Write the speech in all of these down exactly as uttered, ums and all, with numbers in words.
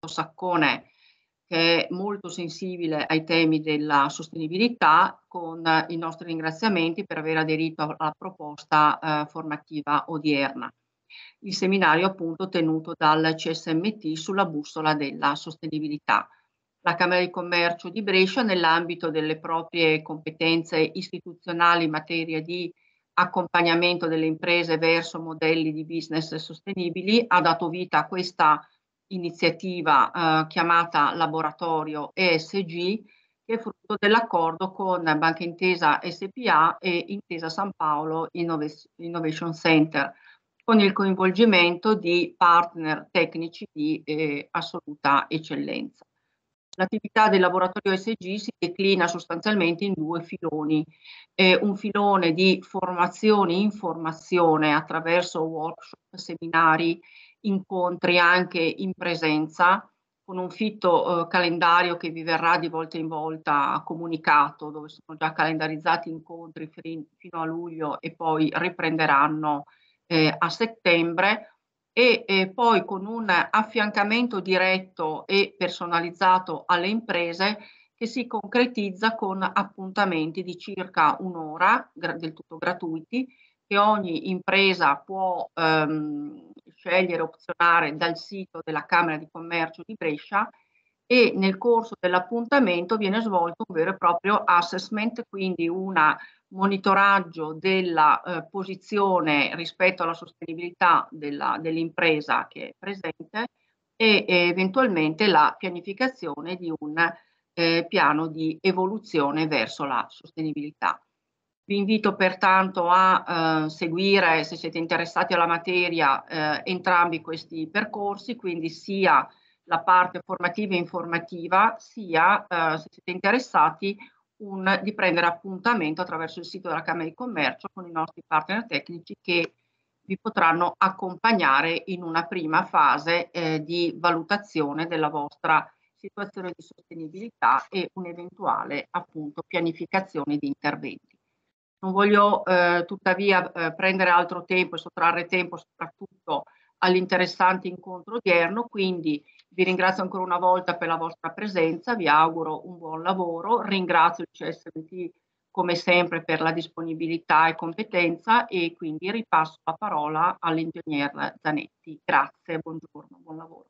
Saccone, che è molto sensibile ai temi della sostenibilità, con i nostri ringraziamenti per aver aderito alla proposta eh, formativa odierna. Il seminario appunto tenuto dal C S M T sulla bussola della sostenibilità. La Camera di Commercio di Brescia, nell'ambito delle proprie competenze istituzionali in materia di accompagnamento delle imprese verso modelli di business sostenibili, ha dato vita a questa iniziativa eh, chiamata Laboratorio E S G, che è frutto dell'accordo con Banca Intesa S P A e Intesa San Paolo Innovation Center, con il coinvolgimento di partner tecnici di eh, assoluta eccellenza. L'attività del laboratorio S G si declina sostanzialmente in due filoni. Eh, un filone di formazione e informazione attraverso workshop, seminari, incontri anche in presenza, con un fitto eh, calendario che vi verrà di volta in volta comunicato, dove sono già calendarizzati incontri fino a luglio e poi riprenderanno eh, a settembre. E eh, poi con un affiancamento diretto e personalizzato alle imprese che si concretizza con appuntamenti di circa un'ora, del tutto gratuiti, che ogni impresa può ehm, scegliere, opzionare dal sito della Camera di Commercio di Brescia, e nel corso dell'appuntamento viene svolto un vero e proprio assessment, quindi un monitoraggio della eh, posizione rispetto alla sostenibilità della, dell'impresa che è presente, e eh, eventualmente la pianificazione di un eh, piano di evoluzione verso la sostenibilità. Vi invito pertanto a eh, seguire, se siete interessati alla materia, eh, entrambi questi percorsi, quindi sia la parte formativa e informativa, sia, eh, se siete interessati, un, di prendere appuntamento attraverso il sito della Camera di Commercio con i nostri partner tecnici, che vi potranno accompagnare in una prima fase eh, di valutazione della vostra situazione di sostenibilità e un'eventuale appunto pianificazione di interventi. Non voglio eh, tuttavia eh, prendere altro tempo e sottrarre tempo soprattutto all'interessante incontro odierno, quindi vi ringrazio ancora una volta per la vostra presenza, vi auguro un buon lavoro, ringrazio il C S M T come sempre per la disponibilità e competenza, e quindi ripasso la parola all'ingegner Zanetti. Grazie, buongiorno, buon lavoro.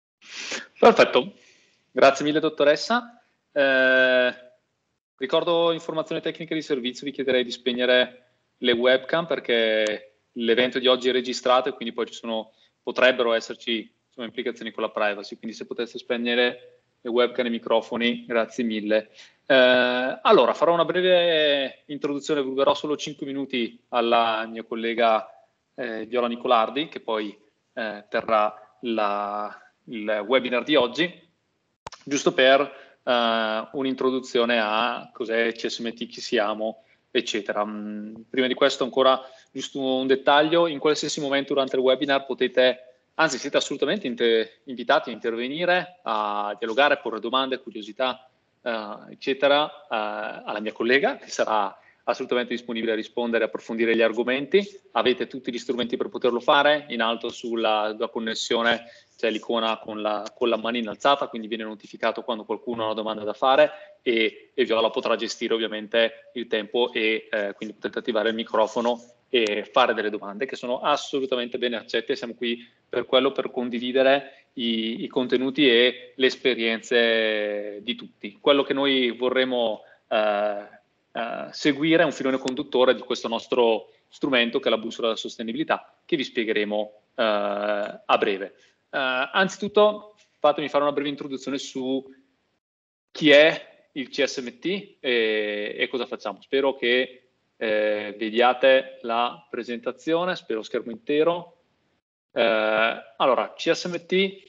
Perfetto, grazie mille dottoressa. Eh, ricordo informazioni tecniche di servizio, vi chiederei di spegnere le webcam perché l'evento di oggi è registrato e quindi poi ci sono, potrebbero esserci insomma, implicazioni con la privacy, quindi se poteste spegnere le webcam e i microfoni, grazie mille. Eh, allora, farò una breve introduzione, ruberò solo cinque minuti alla mia collega eh, Viola Nicolardi, che poi eh, terrà la, il webinar di oggi, giusto per eh, un'introduzione a cos'è C S M T, chi siamo, eccetera. Prima di questo ancora giusto un dettaglio: in qualsiasi momento durante il webinar potete, anzi siete assolutamente invitati a intervenire, a dialogare, a porre domande, curiosità, Uh, eccetera, uh, alla mia collega, che sarà assolutamente disponibile a rispondere e approfondire gli argomenti. Avete tutti gli strumenti per poterlo fare. In alto sulla, sulla connessione c'è l'icona con la, con la manina alzata, quindi viene notificato quando qualcuno ha una domanda da fare, e, e Viola potrà gestire ovviamente il tempo, e eh, quindi potete attivare il microfono e fare delle domande che sono assolutamente bene accette. Siamo qui per quello, per condividere i, i contenuti e le esperienze di tutti. Quello che noi vorremmo eh, eh, seguire è un filone conduttore di questo nostro strumento, che è la bussola della sostenibilità, che vi spiegheremo eh, a breve. Eh, anzitutto fatemi fare una breve introduzione su chi è il C S M T e, e cosa facciamo. Spero che Eh, vediate la presentazione, spero schermo intero. Eh, allora, C S M T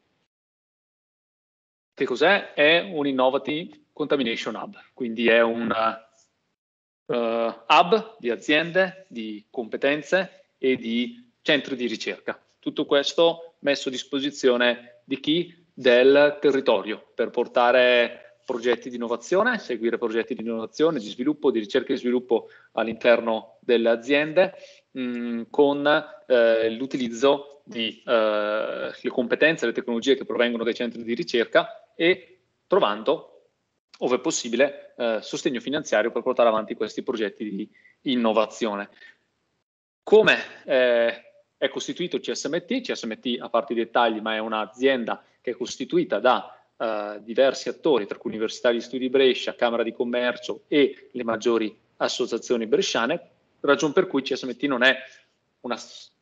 che cos'è? È un Innovative Contamination Hub, quindi è un uh, hub di aziende, di competenze e di centri di ricerca. Tutto questo messo a disposizione di chi? Del territorio, per portare progetti di innovazione, seguire progetti di innovazione, di sviluppo, di ricerca e sviluppo all'interno delle aziende, mh, con eh, l'utilizzo di eh, le competenze e le tecnologie che provengono dai centri di ricerca e trovando, ove possibile, eh, sostegno finanziario per portare avanti questi progetti di innovazione. Come eh, è costituito il C S M T? C S M T, a parte i dettagli, ma è un'azienda che è costituita da eh, diversi attori, tra cui Università di Studi di Brescia, Camera di Commercio e le maggiori associazioni bresciane, ragion per cui C S M T non è una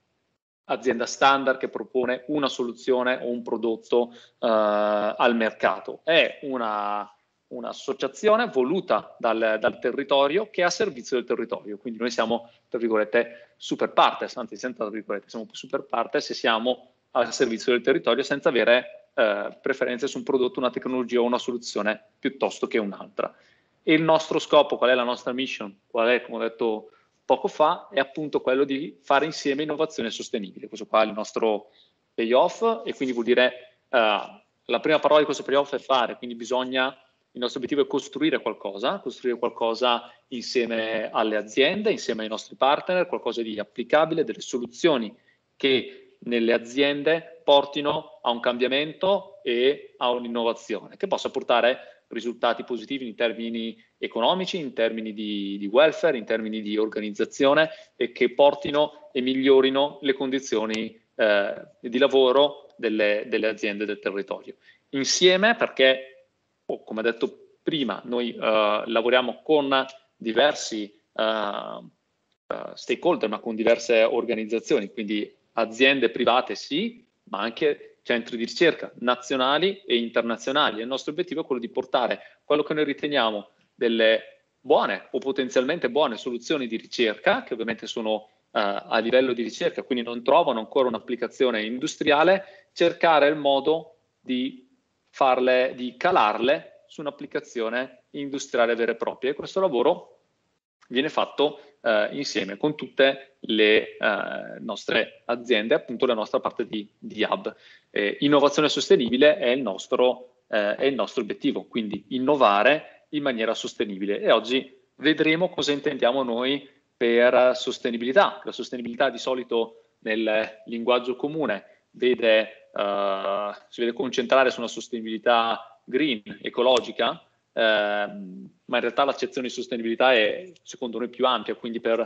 azienda standard che propone una soluzione o un prodotto eh, al mercato. È una un'associazione voluta dal, dal territorio che è a servizio del territorio, quindi noi siamo, tra virgolette, super partes, anzi senza tra virgolette, siamo super partes e siamo al servizio del territorio senza avere eh, preferenze su un prodotto, una tecnologia o una soluzione piuttosto che un'altra. E il nostro scopo, qual è la nostra mission, qual è, come ho detto poco fa, è appunto quello di fare insieme innovazione sostenibile. Questo qua è il nostro payoff e quindi vuol dire, eh, la prima parola di questo payoff è fare, quindi bisogna il nostro obiettivo è costruire qualcosa, costruire qualcosa insieme alle aziende, insieme ai nostri partner, qualcosa di applicabile, delle soluzioni che nelle aziende portino a un cambiamento e a un'innovazione, che possa portare risultati positivi in termini economici, in termini di, di welfare, in termini di organizzazione e che portino e migliorino le condizioni eh, di lavoro delle, delle aziende del territorio. Insieme perché come detto prima, noi uh, lavoriamo con diversi uh, uh, stakeholder, ma con diverse organizzazioni, quindi aziende private sì, ma anche centri di ricerca nazionali e internazionali. Il nostro obiettivo è quello di portare quello che noi riteniamo delle buone o potenzialmente buone soluzioni di ricerca, che ovviamente sono uh, a livello di ricerca, quindi non trovano ancora un'applicazione industriale, cercare il modo di farle, di calarle su un'applicazione industriale vera e propria. E questo lavoro viene fatto eh, insieme con tutte le eh, nostre aziende, appunto la nostra parte di, di hub. Eh, innovazione sostenibile è il, nostro, eh, è il nostro obiettivo, quindi innovare in maniera sostenibile. E oggi vedremo cosa intendiamo noi per sostenibilità. La sostenibilità di solito nel linguaggio comune vede Uh, si vede concentrare su una sostenibilità green, ecologica, uh, ma in realtà l'accezione di sostenibilità è secondo noi più ampia, quindi per,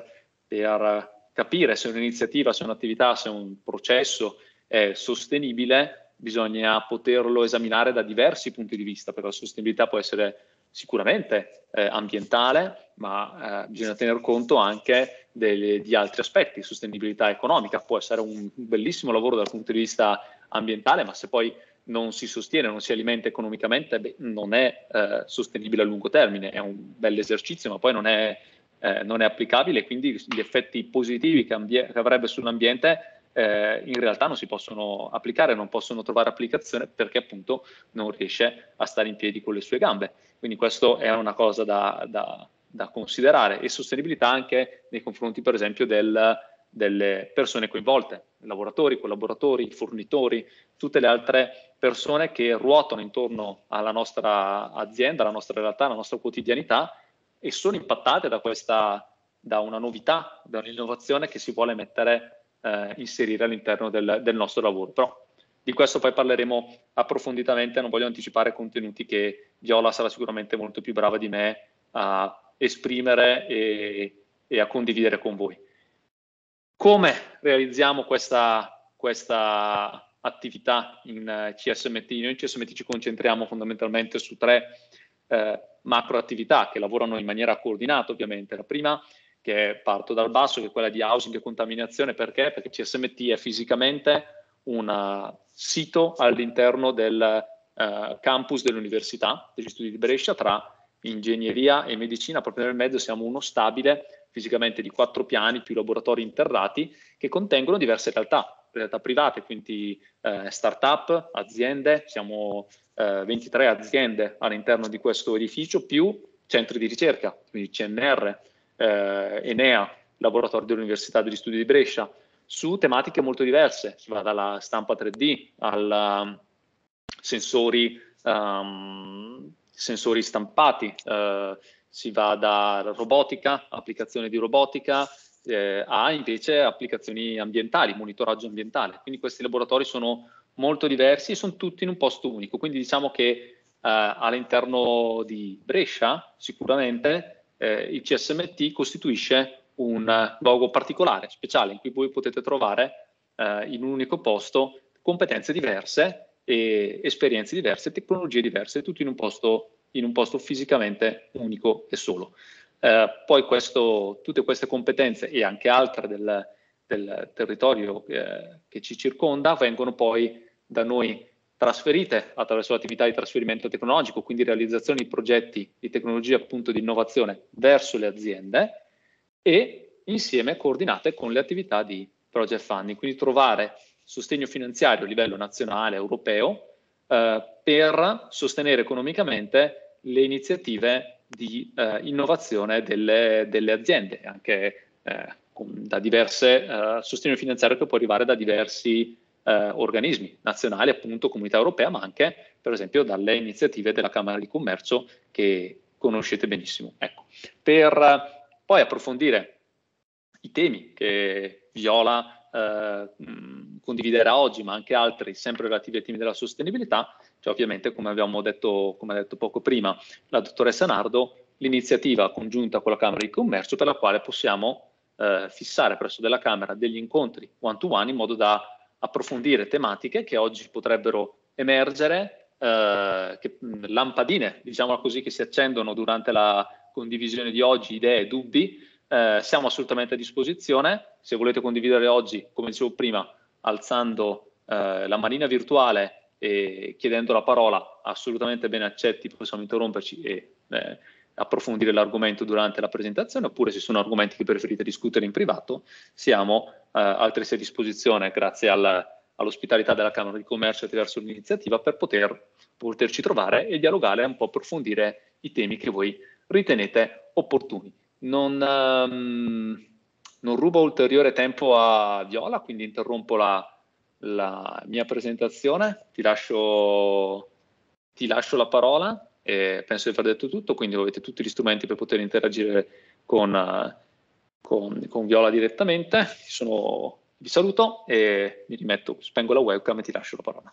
per capire se un'iniziativa, se un'attività, se un processo è sostenibile bisogna poterlo esaminare da diversi punti di vista, perché la sostenibilità può essere sicuramente eh, ambientale, ma eh, bisogna tener conto anche delle, di altri aspetti. Sostenibilità economica può essere un, un bellissimo lavoro dal punto di vista ambientale, ma se poi non si sostiene, non si alimenta economicamente, beh, non è eh, sostenibile a lungo termine. È un bel esercizio, ma poi non è, eh, non è applicabile, quindi gli effetti positivi che, che avrebbe sull'ambiente eh, in realtà non si possono applicare, non possono trovare applicazione perché appunto non riesce a stare in piedi con le sue gambe. Quindi questo è una cosa da, da, da considerare, e sostenibilità anche nei confronti per esempio del, delle persone coinvolte, lavoratori, collaboratori, fornitori, tutte le altre persone che ruotano intorno alla nostra azienda, alla nostra realtà, alla nostra quotidianità e sono impattate da questa, da una novità, da un'innovazione che si vuole mettere Eh, inserire all'interno del, del nostro lavoro. Però di questo poi parleremo approfonditamente, non voglio anticipare contenuti che Viola sarà sicuramente molto più brava di me a esprimere e, e a condividere con voi. Come realizziamo questa, questa attività in C S M T? Noi in C S M T ci concentriamo fondamentalmente su tre eh, macro attività che lavorano in maniera coordinata, ovviamente. La prima, che parto dal basso, che è quella di housing e contaminazione. Perché? Perché C S M T è fisicamente un uh, sito all'interno del uh, campus dell'Università degli Studi di Brescia, tra ingegneria e medicina. Proprio nel mezzo siamo uno stabile fisicamente di quattro piani più laboratori interrati che contengono diverse realtà, realtà private, quindi eh, start-up, aziende. Siamo eh, ventitré aziende all'interno di questo edificio, più centri di ricerca, quindi C N R, eh, Enea, laboratorio dell'Università degli Studi di Brescia, su tematiche molto diverse. Si va dalla stampa tre D al sensori, um, sensori stampati, uh, si va da robotica, applicazione di robotica, eh, ha invece applicazioni ambientali, monitoraggio ambientale. Quindi questi laboratori sono molto diversi e sono tutti in un posto unico. Quindi diciamo che eh, all'interno di Brescia sicuramente eh, il C S M T costituisce un luogo particolare, speciale, in cui voi potete trovare eh, in un unico posto competenze diverse, e esperienze diverse, tecnologie diverse, tutto in un posto, in un posto fisicamente unico e solo. Eh, poi questo, tutte queste competenze e anche altre del, del territorio eh, che ci circonda vengono poi da noi trasferite attraverso l'attività di trasferimento tecnologico, quindi realizzazione di progetti di tecnologia appunto di innovazione verso le aziende e insieme coordinate con le attività di project funding, quindi trovare sostegno finanziario a livello nazionale, europeo, eh, per sostenere economicamente le iniziative di eh, innovazione delle, delle aziende, anche eh, con, da diverse eh, sostegno finanziario che può arrivare da diversi eh, organismi nazionali, appunto comunità europea, ma anche per esempio dalle iniziative della Camera di Commercio che conoscete benissimo. Ecco. Per eh, poi approfondire i temi che Viola eh, mh, condividerà oggi, ma anche altri sempre relativi ai temi della sostenibilità, cioè ovviamente come abbiamo detto, come ha detto poco prima la dottoressa Nardo, l'iniziativa congiunta con la Camera di Commercio per la quale possiamo eh, fissare presso della Camera degli incontri one-to-one in modo da approfondire tematiche che oggi potrebbero emergere, eh, che, mh, lampadine, diciamo così, che si accendono durante la condivisione di oggi, idee, dubbi. Eh, siamo assolutamente a disposizione. Se volete condividere oggi, come dicevo prima, alzando eh, la manina virtuale e chiedendo la parola, assolutamente ben accetti, possiamo interromperci e eh, approfondire l'argomento durante la presentazione, oppure se sono argomenti che preferite discutere in privato, siamo eh, altresì a disposizione grazie al, all'ospitalità della Camera di Commercio attraverso l'iniziativa per poter, poterci trovare e dialogare e un po' approfondire i temi che voi ritenete opportuni. Non, um, non rubo ulteriore tempo a Viola, quindi interrompo la, la mia presentazione, ti lascio, ti lascio la parola e penso di aver detto tutto, quindi avete tutti gli strumenti per poter interagire con, uh, con, con Viola direttamente. Sono, vi saluto e mi rimetto, spengo la webcam e ti lascio la parola.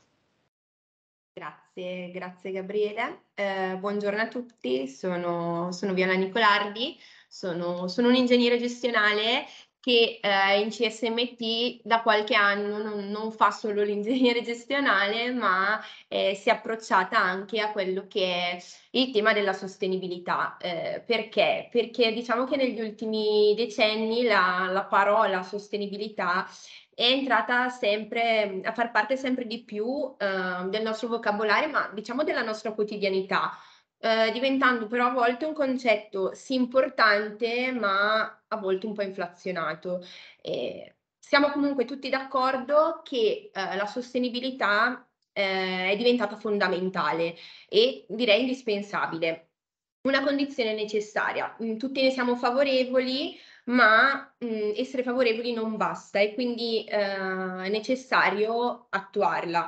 Grazie, grazie Gabriele. Eh, buongiorno a tutti, sono, sono Viola Nicolardi, sono, sono un ingegnere gestionale che eh, in C S M T da qualche anno non, non fa solo l'ingegnere gestionale, ma eh, si è approcciata anche a quello che è il tema della sostenibilità. Eh, perché? Perché diciamo che negli ultimi decenni la, la parola sostenibilità è entrata sempre a far parte sempre di più eh, del nostro vocabolario, ma diciamo della nostra quotidianità, eh, diventando però a volte un concetto sì importante, ma a volte un po' inflazionato. E siamo comunque tutti d'accordo che eh, la sostenibilità eh, è diventata fondamentale e direi indispensabile. Una condizione necessaria. Tutti ne siamo favorevoli, ma mh, essere favorevoli non basta e quindi eh, è necessario attuarla.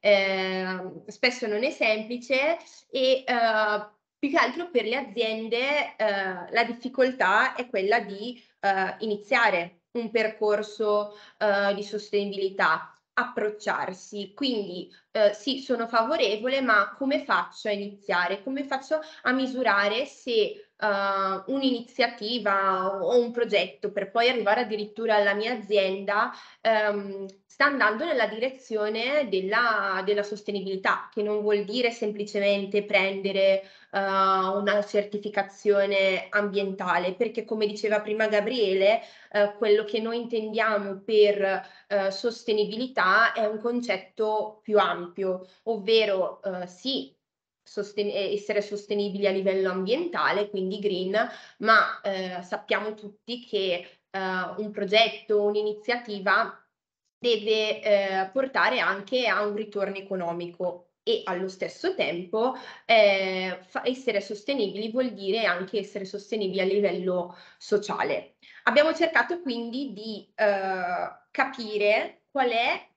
Eh, spesso non è semplice e eh, più che altro per le aziende eh, la difficoltà è quella di eh, iniziare un percorso eh, di sostenibilità, approcciarsi. Quindi eh, sì, sono favorevole, ma come faccio a iniziare? Come faccio a misurare se uh, un'iniziativa o un progetto per poi arrivare addirittura alla mia azienda um, sta andando nella direzione della, della sostenibilità, che non vuol dire semplicemente prendere uh, una certificazione ambientale, perché come diceva prima Gabriele, uh, quello che noi intendiamo per uh, sostenibilità è un concetto più ampio, ovvero uh, sì, Sosten- essere sostenibili a livello ambientale, quindi green, ma eh, sappiamo tutti che eh, un progetto, un'iniziativa deve eh, portare anche a un ritorno economico e allo stesso tempo eh, essere sostenibili vuol dire anche essere sostenibili a livello sociale. Abbiamo cercato quindi di eh, capire qual è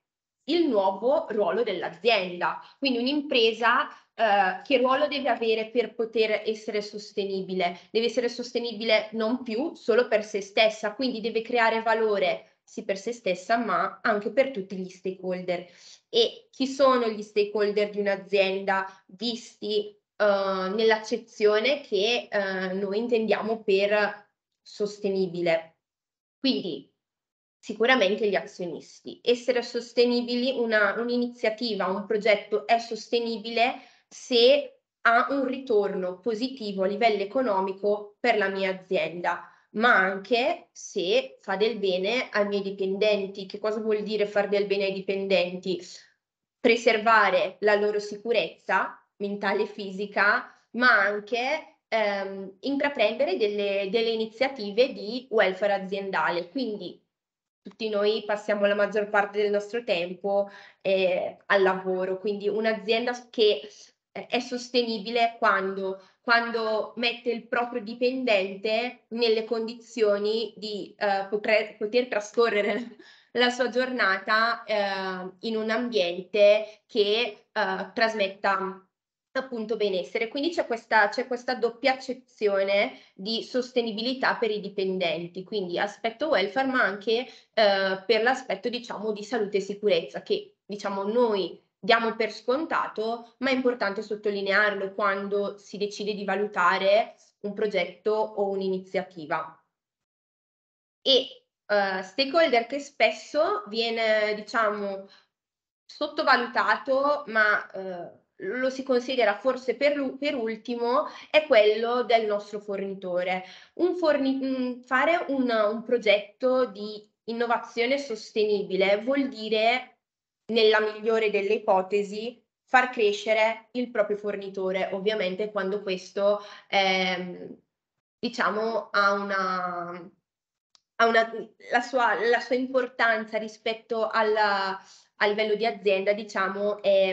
il nuovo ruolo dell'azienda. Quindi un'impresa eh, che ruolo deve avere per poter essere sostenibile? Deve essere sostenibile non più solo per se stessa, quindi deve creare valore sì per se stessa, ma anche per tutti gli stakeholder. E chi sono gli stakeholder di un'azienda visti Uh, nell'accezione che uh, noi intendiamo per sostenibile. Quindi sicuramente gli azionisti. Essere sostenibili, un'iniziativa, un progetto è sostenibile se ha un ritorno positivo a livello economico per la mia azienda, ma anche se fa del bene ai miei dipendenti. Che cosa vuol dire far del bene ai dipendenti? Preservare la loro sicurezza mentale e fisica, ma anche ehm, intraprendere delle, delle iniziative di welfare aziendale. Quindi tutti noi passiamo la maggior parte del nostro tempo eh, al lavoro, quindi un'azienda che eh, è sostenibile quando, quando mette il proprio dipendente nelle condizioni di eh, poter, poter trascorrere la sua giornata eh, in un ambiente che eh, trasmetta appunto benessere. Quindi c'è questa, c'è questa doppia accezione di sostenibilità per i dipendenti, quindi aspetto welfare, ma anche eh, per l'aspetto diciamo di salute e sicurezza che diciamo noi diamo per scontato, ma è importante sottolinearlo quando si decide di valutare un progetto o un'iniziativa. E uh, stakeholder che spesso viene diciamo sottovalutato, ma uh, lo si considera forse per, per ultimo, è quello del nostro fornitore. Un forni fare un, un progetto di innovazione sostenibile vuol dire, nella migliore delle ipotesi, far crescere il proprio fornitore, ovviamente quando questo eh, diciamo ha una, ha una la, sua, la sua importanza rispetto alla, a livello di azienda, diciamo, è,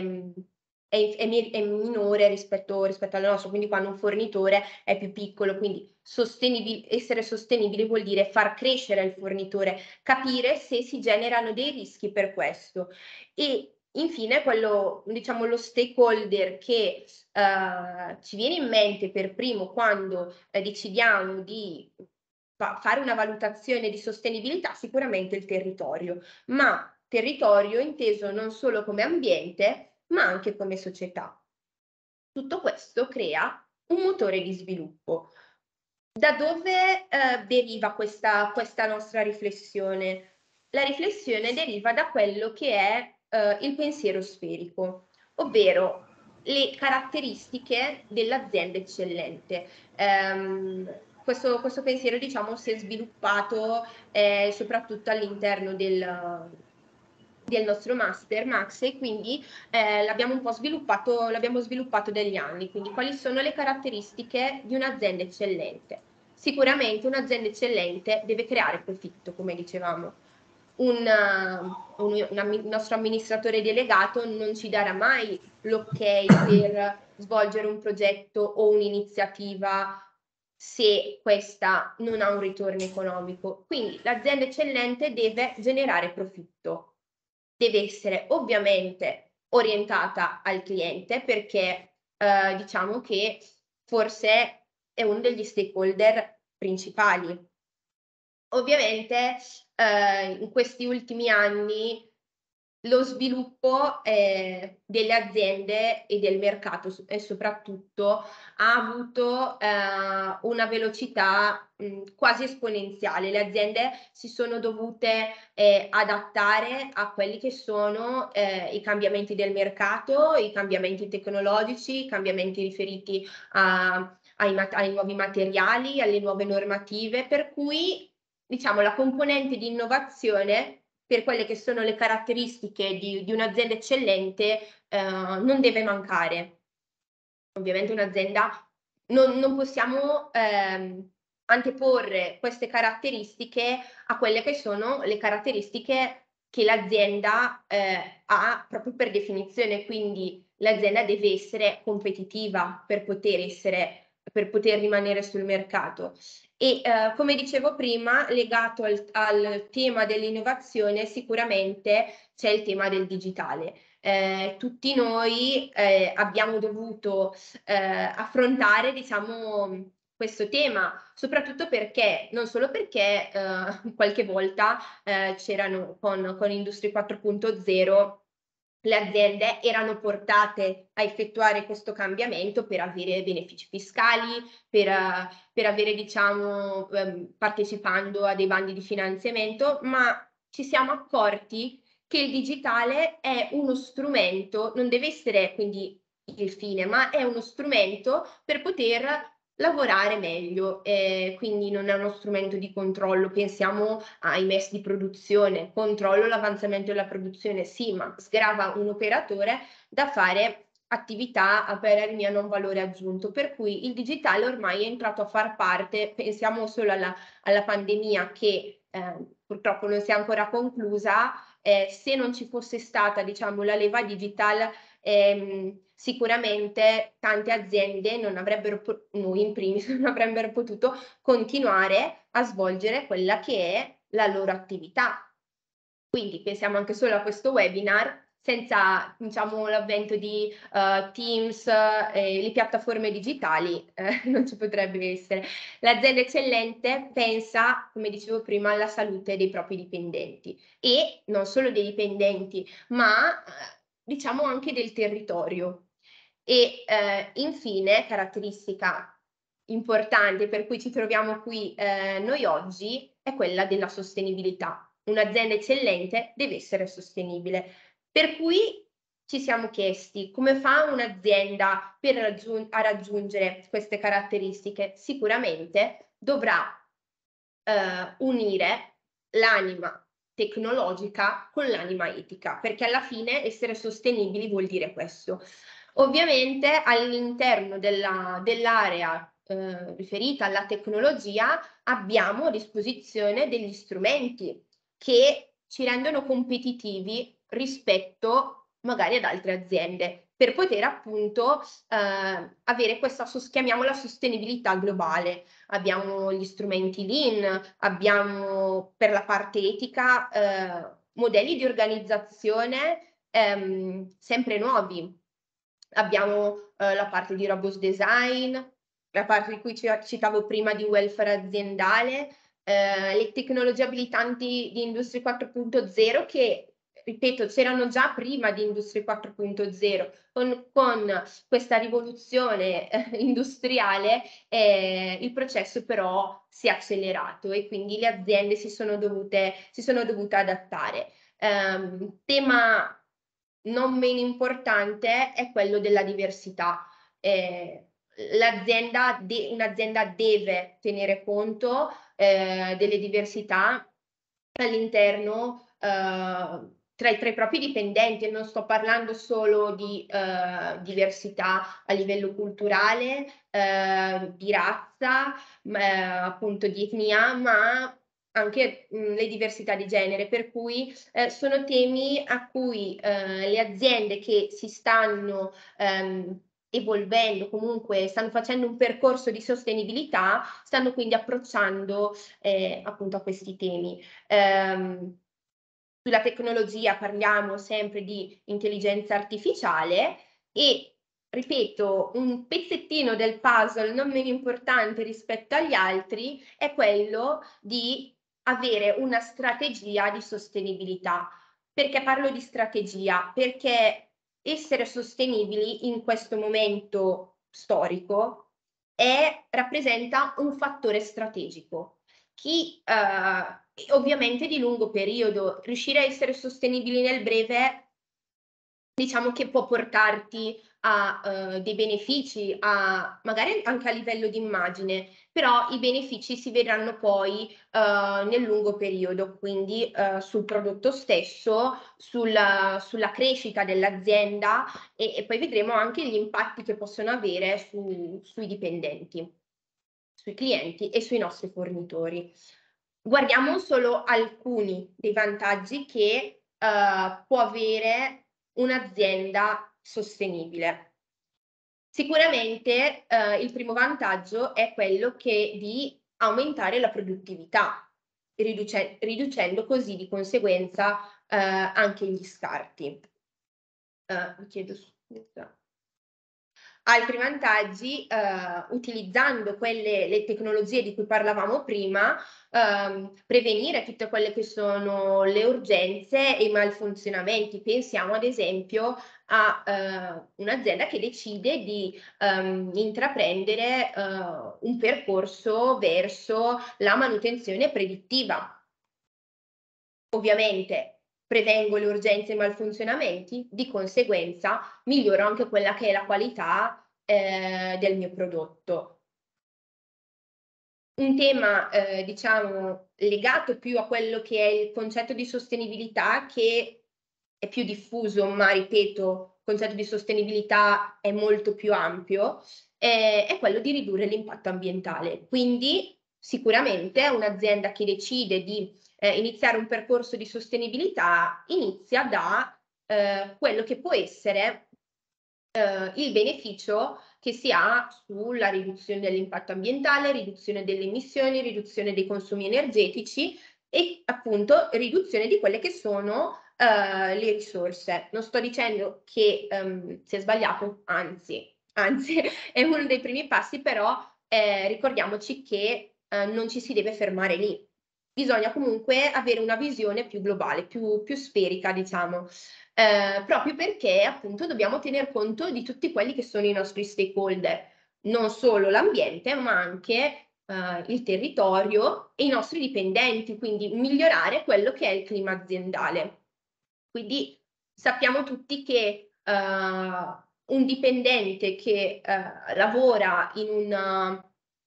è, è, è minore rispetto, rispetto al nostro, quindi quando un fornitore è più piccolo, quindi sostenibile, essere sostenibili vuol dire far crescere il fornitore, capire se si generano dei rischi per questo. E infine, quello, diciamo, lo stakeholder che uh, ci viene in mente per primo quando eh, decidiamo di fa fare una valutazione di sostenibilità, sicuramente il territorio, ma territorio inteso non solo come ambiente, ma anche come società. Tutto questo crea un motore di sviluppo. Da dove eh, deriva questa, questa nostra riflessione? La riflessione deriva da quello che è eh, il pensiero sferico, ovvero le caratteristiche dell'azienda eccellente. Um, questo, questo pensiero, diciamo, si è sviluppato eh, soprattutto all'interno del, del nostro master Max e quindi eh, l'abbiamo un po' sviluppato, l'abbiamo sviluppato degli anni. Quindi quali sono le caratteristiche di un'azienda eccellente? Sicuramente un'azienda eccellente deve creare profitto, come dicevamo. Un, uh, un, un, un nostro amministratore delegato non ci darà mai l'ok per svolgere un progetto o un'iniziativa se questa non ha un ritorno economico. Quindi l'azienda eccellente deve generare profitto, deve essere ovviamente orientata al cliente perché eh, diciamo che forse è uno degli stakeholder principali. Ovviamente eh, in questi ultimi anni lo sviluppo eh, delle aziende e del mercato e soprattutto ha avuto eh, una velocità mh, quasi esponenziale. Le aziende si sono dovute eh, adattare a quelli che sono eh, i cambiamenti del mercato, i cambiamenti tecnologici, i cambiamenti riferiti a, ai, ai nuovi materiali, alle nuove normative, per cui diciamo la componente di innovazione per quelle che sono le caratteristiche di, di un'azienda eccellente eh, non deve mancare. Ovviamente un'azienda non, non possiamo ehm, anteporre queste caratteristiche a quelle che sono le caratteristiche che l'azienda eh, ha proprio per definizione, quindi l'azienda deve essere competitiva per poter essere, per poter rimanere sul mercato. E eh, come dicevo prima, legato al, al tema dell'innovazione, sicuramente c'è il tema del digitale. Eh, tutti noi eh, abbiamo dovuto eh, affrontare, diciamo, questo tema, soprattutto perché, non solo perché eh, qualche volta eh, c'erano con, con Industria quattro punto zero le aziende erano portate a effettuare questo cambiamento per avere benefici fiscali, per, uh, per avere, diciamo, um, partecipando a dei bandi di finanziamento, ma ci siamo accorti che il digitale è uno strumento, non deve essere quindi il fine, ma è uno strumento per poter lavorare meglio, eh, quindi non è uno strumento di controllo. Pensiamo ai mess di produzione, controllo l'avanzamento della produzione, sì, ma sgrava un operatore da fare attività a parer mio non valore aggiunto, per cui il digitale ormai è entrato a far parte. Pensiamo solo alla, alla pandemia che eh, purtroppo non si è ancora conclusa. Eh, se non ci fosse stata, diciamo, la leva digital, ehm, sicuramente tante aziende non avrebbero, noi in primis, non avrebbero potuto continuare a svolgere quella che è la loro attività. Quindi pensiamo anche solo a questo webinar, senza, diciamo, l'avvento di uh, Teams e le piattaforme digitali eh, non ci potrebbe essere. L'azienda eccellente pensa, come dicevo prima, alla salute dei propri dipendenti, e non solo dei dipendenti, ma eh, diciamo anche del territorio. E eh, infine, caratteristica importante per cui ci troviamo qui eh, noi oggi è quella della sostenibilità. Un'azienda eccellente deve essere sostenibile, per cui ci siamo chiesti come fa un'azienda per raggiung- a raggiungere queste caratteristiche. Sicuramente dovrà eh, unire l'anima tecnologica con l'anima etica, perché alla fine essere sostenibili vuol dire questo. Ovviamente all'interno della, dell'area eh, riferita alla tecnologia abbiamo a disposizione degli strumenti che ci rendono competitivi rispetto magari ad altre aziende, per poter appunto eh, avere questa, chiamiamola, sostenibilità globale. Abbiamo gli strumenti Lean, abbiamo per la parte etica eh, modelli di organizzazione ehm, sempre nuovi. Abbiamo eh, la parte di robust design, la parte di cui citavo prima di welfare aziendale, eh, le tecnologie abilitanti di Industria quattro punto zero che, ripeto, c'erano già prima di Industria quattro punto zero. Con, con questa rivoluzione eh, industriale eh, il processo però si è accelerato e quindi le aziende si sono dovute, si sono dovute adattare. Um, tema non meno importante è quello della diversità. Eh, l'azienda de- un'azienda deve tenere conto eh, delle diversità all'interno eh, tra i, tra i propri dipendenti. Non sto parlando solo di eh, diversità a livello culturale, eh, di razza, eh, appunto di etnia, ma anche mh, le diversità di genere, per cui eh, sono temi a cui eh, le aziende che si stanno ehm, evolvendo, comunque stanno facendo un percorso di sostenibilità, stanno quindi approcciando eh, appunto a questi temi. Um, sulla tecnologia parliamo sempre di intelligenza artificiale e, ripeto, un pezzettino del puzzle non meno importante rispetto agli altri è quello di avere una strategia di sostenibilità. Perché parlo di strategia? Perché essere sostenibili in questo momento storico è, rappresenta un fattore strategico. Chi eh, ovviamente di lungo periodo, riuscire a essere sostenibili nel breve, diciamo che può portarti a uh, dei benefici, a, magari anche a livello di immagine, però i benefici si vedranno poi uh, nel lungo periodo, quindi uh, sul prodotto stesso, sulla, sulla crescita dell'azienda e, e poi vedremo anche gli impatti che possono avere su, sui dipendenti, sui clienti e sui nostri fornitori. Guardiamo solo alcuni dei vantaggi che uh, può avere un'azienda sostenibile. Sicuramente eh, il primo vantaggio è quello che di aumentare la produttività, riduce riducendo così di conseguenza eh, anche gli scarti. Uh, vi chiedo scusa. Altri vantaggi, eh, utilizzando quelle, le tecnologie di cui parlavamo prima, ehm, prevenire tutte quelle che sono le urgenze e i malfunzionamenti. Pensiamo ad esempio a eh, un'azienda che decide di ehm, intraprendere eh, un percorso verso la manutenzione predittiva. Ovviamente prevengo le urgenze e i malfunzionamenti, di conseguenza miglioro anche quella che è la qualità eh, del mio prodotto. Un tema, eh, diciamo, legato più a quello che è il concetto di sostenibilità, che è più diffuso, ma ripeto, il concetto di sostenibilità è molto più ampio, eh, è quello di ridurre l'impatto ambientale. Quindi sicuramente un'azienda che decide di eh, iniziare un percorso di sostenibilità inizia da eh, quello che può essere eh, il beneficio che si ha sulla riduzione dell'impatto ambientale, riduzione delle emissioni, riduzione dei consumi energetici e appunto riduzione di quelle che sono eh, le risorse. Non sto dicendo che um, sia sbagliato, anzi, anzi è uno dei primi passi, però eh, ricordiamoci che eh, non ci si deve fermare lì. Bisogna comunque avere una visione più globale, più, più sferica, diciamo. Eh, proprio perché appunto dobbiamo tener conto di tutti quelli che sono i nostri stakeholder, non solo l'ambiente, ma anche eh, il territorio e i nostri dipendenti, quindi migliorare quello che è il clima aziendale. Quindi sappiamo tutti che eh, un dipendente che eh, lavora in un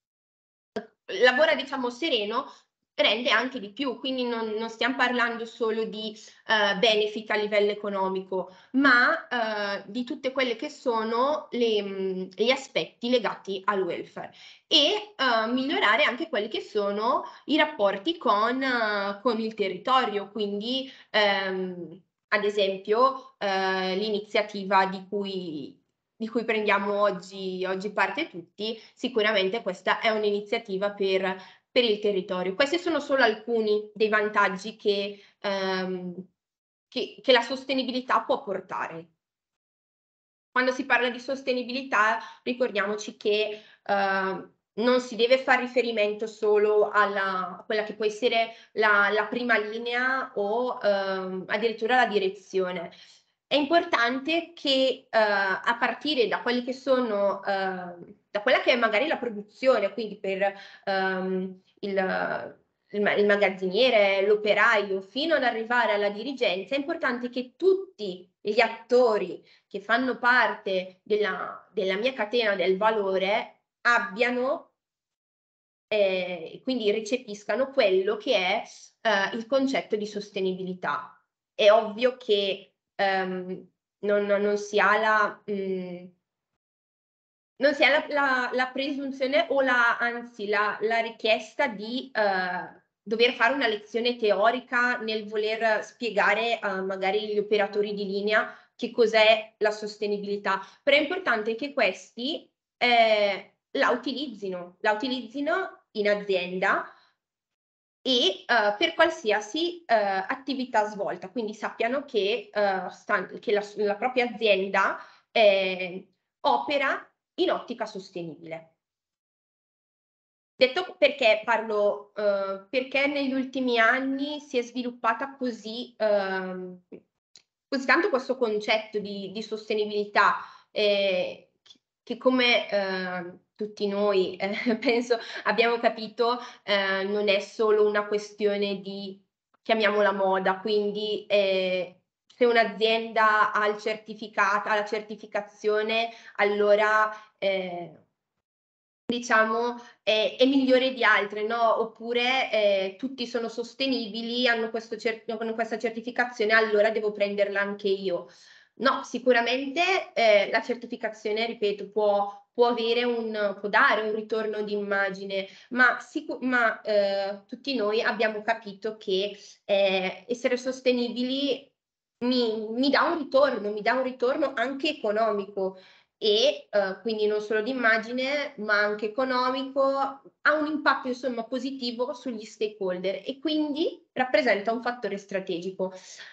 lavora diciamo sereno rende anche di più, quindi non, non stiamo parlando solo di uh, benefit a livello economico, ma uh, di tutte quelle che sono le, mh, gli aspetti legati al welfare e uh, migliorare anche quelli che sono i rapporti con, uh, con il territorio, quindi um, ad esempio uh, l'iniziativa di cui di cui prendiamo oggi, oggi parte tutti, sicuramente questa è un'iniziativa per, per il territorio. Questi sono solo alcuni dei vantaggi che, ehm, che, che la sostenibilità può portare. Quando si parla di sostenibilità, ricordiamoci che eh, non si deve fare riferimento solo alla, a quella che può essere la, la prima linea o ehm, addirittura la direzione. È importante che eh, a partire da quelli che sono, eh, da quella che è magari la produzione, quindi per ehm, il, il, il magazziniere, l'operaio, fino ad arrivare alla dirigenza, è importante che tutti gli attori che fanno parte della, della mia catena del valore abbiano, eh, quindi recepiscano quello che è eh, il concetto di sostenibilità. È ovvio che Um, non, non si ha la mh, non si ha la, la, la presunzione o la, anzi la, la richiesta di uh, dover fare una lezione teorica nel voler spiegare uh, magari agli operatori di linea che cos'è la sostenibilità, però è importante che questi eh, la utilizzino, la utilizzino in azienda e uh, per qualsiasi uh, attività svolta, quindi sappiano che, uh, sta, che la, la propria azienda eh, opera in ottica sostenibile. Detto perché parlo, uh, perché negli ultimi anni si è sviluppata così, uh, così tanto questo concetto di, di sostenibilità, eh, che come eh, tutti noi eh, penso abbiamo capito, eh, non è solo una questione di, chiamiamola moda, quindi eh, se un'azienda ha il certificato, ha la certificazione, allora eh, diciamo è, è migliore di altre, no? Oppure eh, tutti sono sostenibili, hanno, questo hanno questa certificazione, allora devo prenderla anche io. No, sicuramente eh, la certificazione, ripeto, può, può, avere un, può dare un ritorno di immagine, ma, ma eh, tutti noi abbiamo capito che eh, essere sostenibili mi, mi dà un ritorno, mi dà un ritorno anche economico. e uh, quindi non solo di immagine ma anche economico, ha un impatto insomma positivo sugli stakeholder e quindi rappresenta un fattore strategico.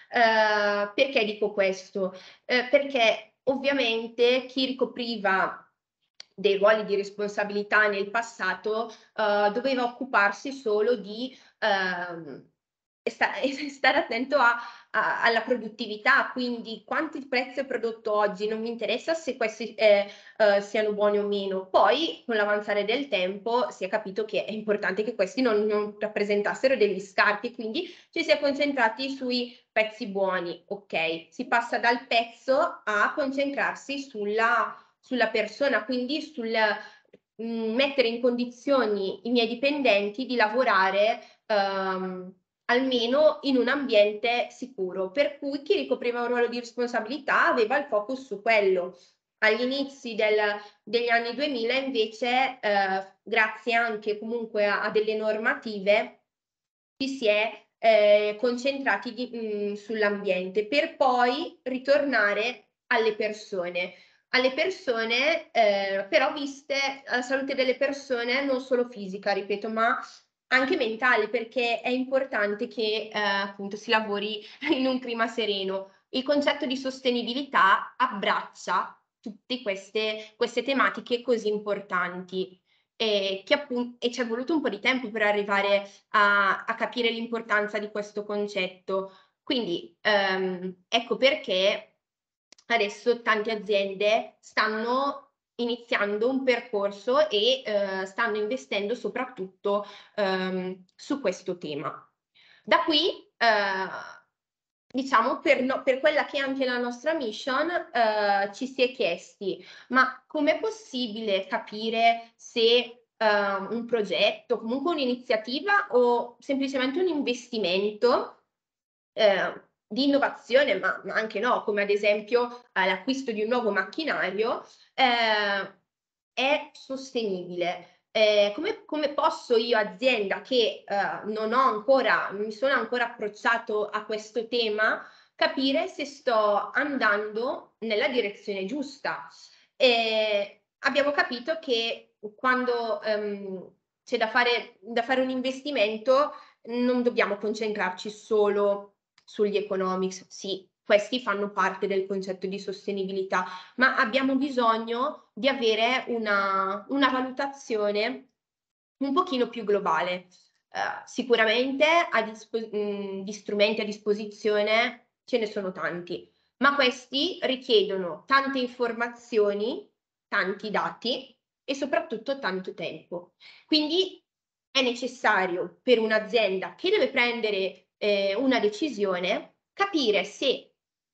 Uh, perché dico questo? Uh, perché ovviamente chi ricopriva dei ruoli di responsabilità nel passato uh, doveva occuparsi solo di uh, sta stare attento a, a, alla produttività, quindi quanto il prezzo è prodotto oggi, non mi interessa se questi eh, uh, siano buoni o meno. Poi con l'avanzare del tempo si è capito che è importante che questi non, non rappresentassero degli scarti, quindi ci si è concentrati sui pezzi buoni, ok? Si passa dal pezzo a concentrarsi sulla, sulla persona, quindi sul mh, mettere in condizioni i miei dipendenti di lavorare um, almeno in un ambiente sicuro, per cui chi ricopriva un ruolo di responsabilità aveva il focus su quello. Agli inizi del, degli anni duemila invece, eh, grazie anche comunque a, a delle normative, ci si è eh, concentrati di, mh, sull'ambiente per poi ritornare alle persone. Alle persone, eh, però viste la salute delle persone non solo fisica, ripeto, ma anche mentale, perché è importante che eh, appunto si lavori in un clima sereno. Il concetto di sostenibilità abbraccia tutte queste, queste tematiche così importanti e, che appunto, e ci è voluto un po' di tempo per arrivare a, a capire l'importanza di questo concetto. Quindi ehm, ecco perché adesso tante aziende stanno iniziando un percorso e eh, stanno investendo soprattutto ehm, su questo tema. Da qui, eh, diciamo, per, no, per quella che è anche la nostra mission, eh, ci si è chiesti, ma com'è possibile capire se eh, un progetto, comunque un'iniziativa o semplicemente un investimento eh, di innovazione, ma, ma anche no, come ad esempio eh, l'acquisto di un nuovo macchinario, eh, è sostenibile. Eh, come, come posso io, azienda che eh, non ho ancora, mi sono ancora approcciato a questo tema, capire se sto andando nella direzione giusta? E abbiamo capito che quando ehm, c'è da fare, da fare un investimento non dobbiamo concentrarci solo sugli economics, sì, questi fanno parte del concetto di sostenibilità, ma abbiamo bisogno di avere una, una valutazione un pochino più globale. Uh, sicuramente a mh, di strumenti a disposizione ce ne sono tanti, ma questi richiedono tante informazioni, tanti dati e soprattutto tanto tempo. Quindi è necessario per un'azienda che deve prendere eh, una decisione capire se,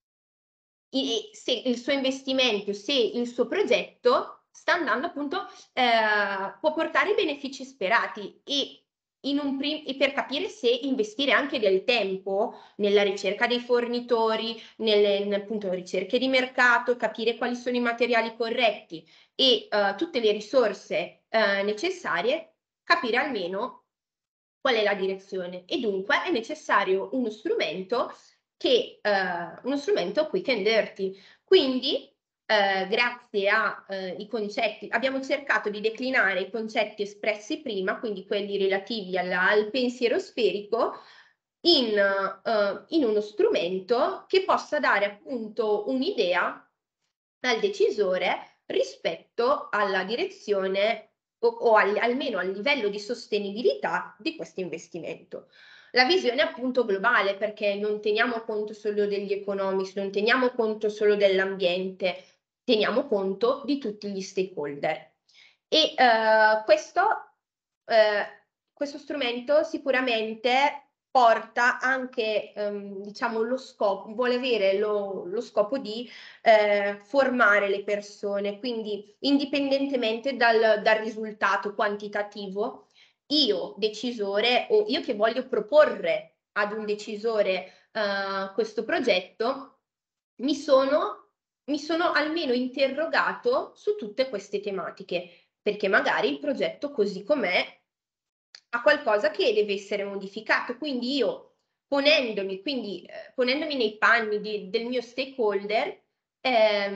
se il suo investimento, se il suo progetto sta andando appunto, eh, può portare i benefici sperati e, in un prim- e per capire se investire anche del tempo nella ricerca dei fornitori, nelle appunto, ricerche di mercato, capire quali sono i materiali corretti e uh, tutte le risorse uh, necessarie, capire almeno qual è la direzione e dunque è necessario uno strumento che eh, uno strumento quick and dirty. Quindi eh, grazie ai eh, concetti abbiamo cercato di declinare i concetti espressi prima, quindi quelli relativi alla, al pensiero sferico, in, uh, in uno strumento che possa dare appunto un'idea al decisore rispetto alla direzione o, o al, almeno al livello di sostenibilità di questo investimento. La visione è appunto globale perché non teniamo conto solo degli economici, non teniamo conto solo dell'ambiente, teniamo conto di tutti gli stakeholder. E uh, questo, uh, questo strumento sicuramente porta anche, ehm, diciamo, lo scopo, vuole avere lo, lo scopo di eh, formare le persone, quindi indipendentemente dal, dal risultato quantitativo, io decisore o io che voglio proporre ad un decisore eh, questo progetto, mi sono, mi sono almeno interrogato su tutte queste tematiche, perché magari il progetto così com'è ha qualcosa che deve essere modificato, quindi io ponendomi, quindi, eh, ponendomi nei panni di, del mio stakeholder, ehm,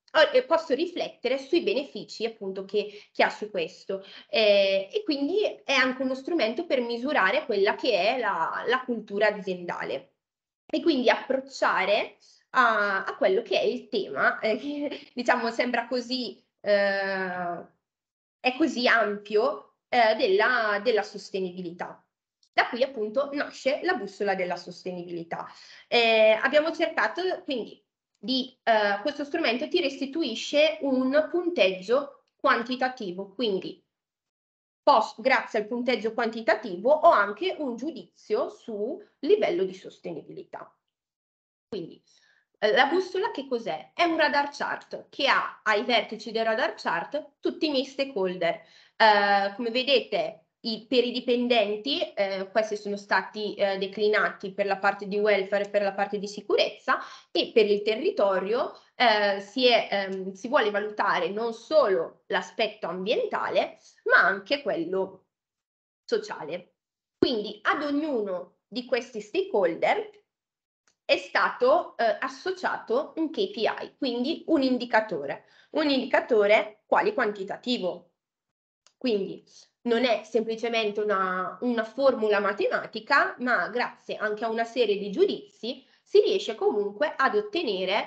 eh, posso riflettere sui benefici appunto che, che ha su questo. Eh, e quindi è anche uno strumento per misurare quella che è la, la cultura aziendale. E quindi approcciare a, a quello che è il tema, eh, che diciamo sembra così, eh, è così ampio, eh, della, della sostenibilità. Da qui appunto nasce la bussola della sostenibilità. Eh, abbiamo cercato quindi di eh, questo strumento ti restituisce un punteggio quantitativo, quindi posso, grazie al punteggio quantitativo ho anche un giudizio sul livello di sostenibilità. Quindi eh, la bussola che cos'è? È un radar chart che ha ai vertici del radar chart tutti i miei stakeholder. Eh, come vedete, i, per i dipendenti, eh, questi sono stati eh, declinati per la parte di welfare e per la parte di sicurezza, e per il territorio eh, si, è, ehm, si vuole valutare non solo l'aspetto ambientale, ma anche quello sociale. Quindi ad ognuno di questi stakeholder è stato eh, associato un K P I, quindi un indicatore, un indicatore quale quantitativo. Quindi non è semplicemente una, una formula matematica, ma grazie anche a una serie di giudizi si riesce comunque ad ottenere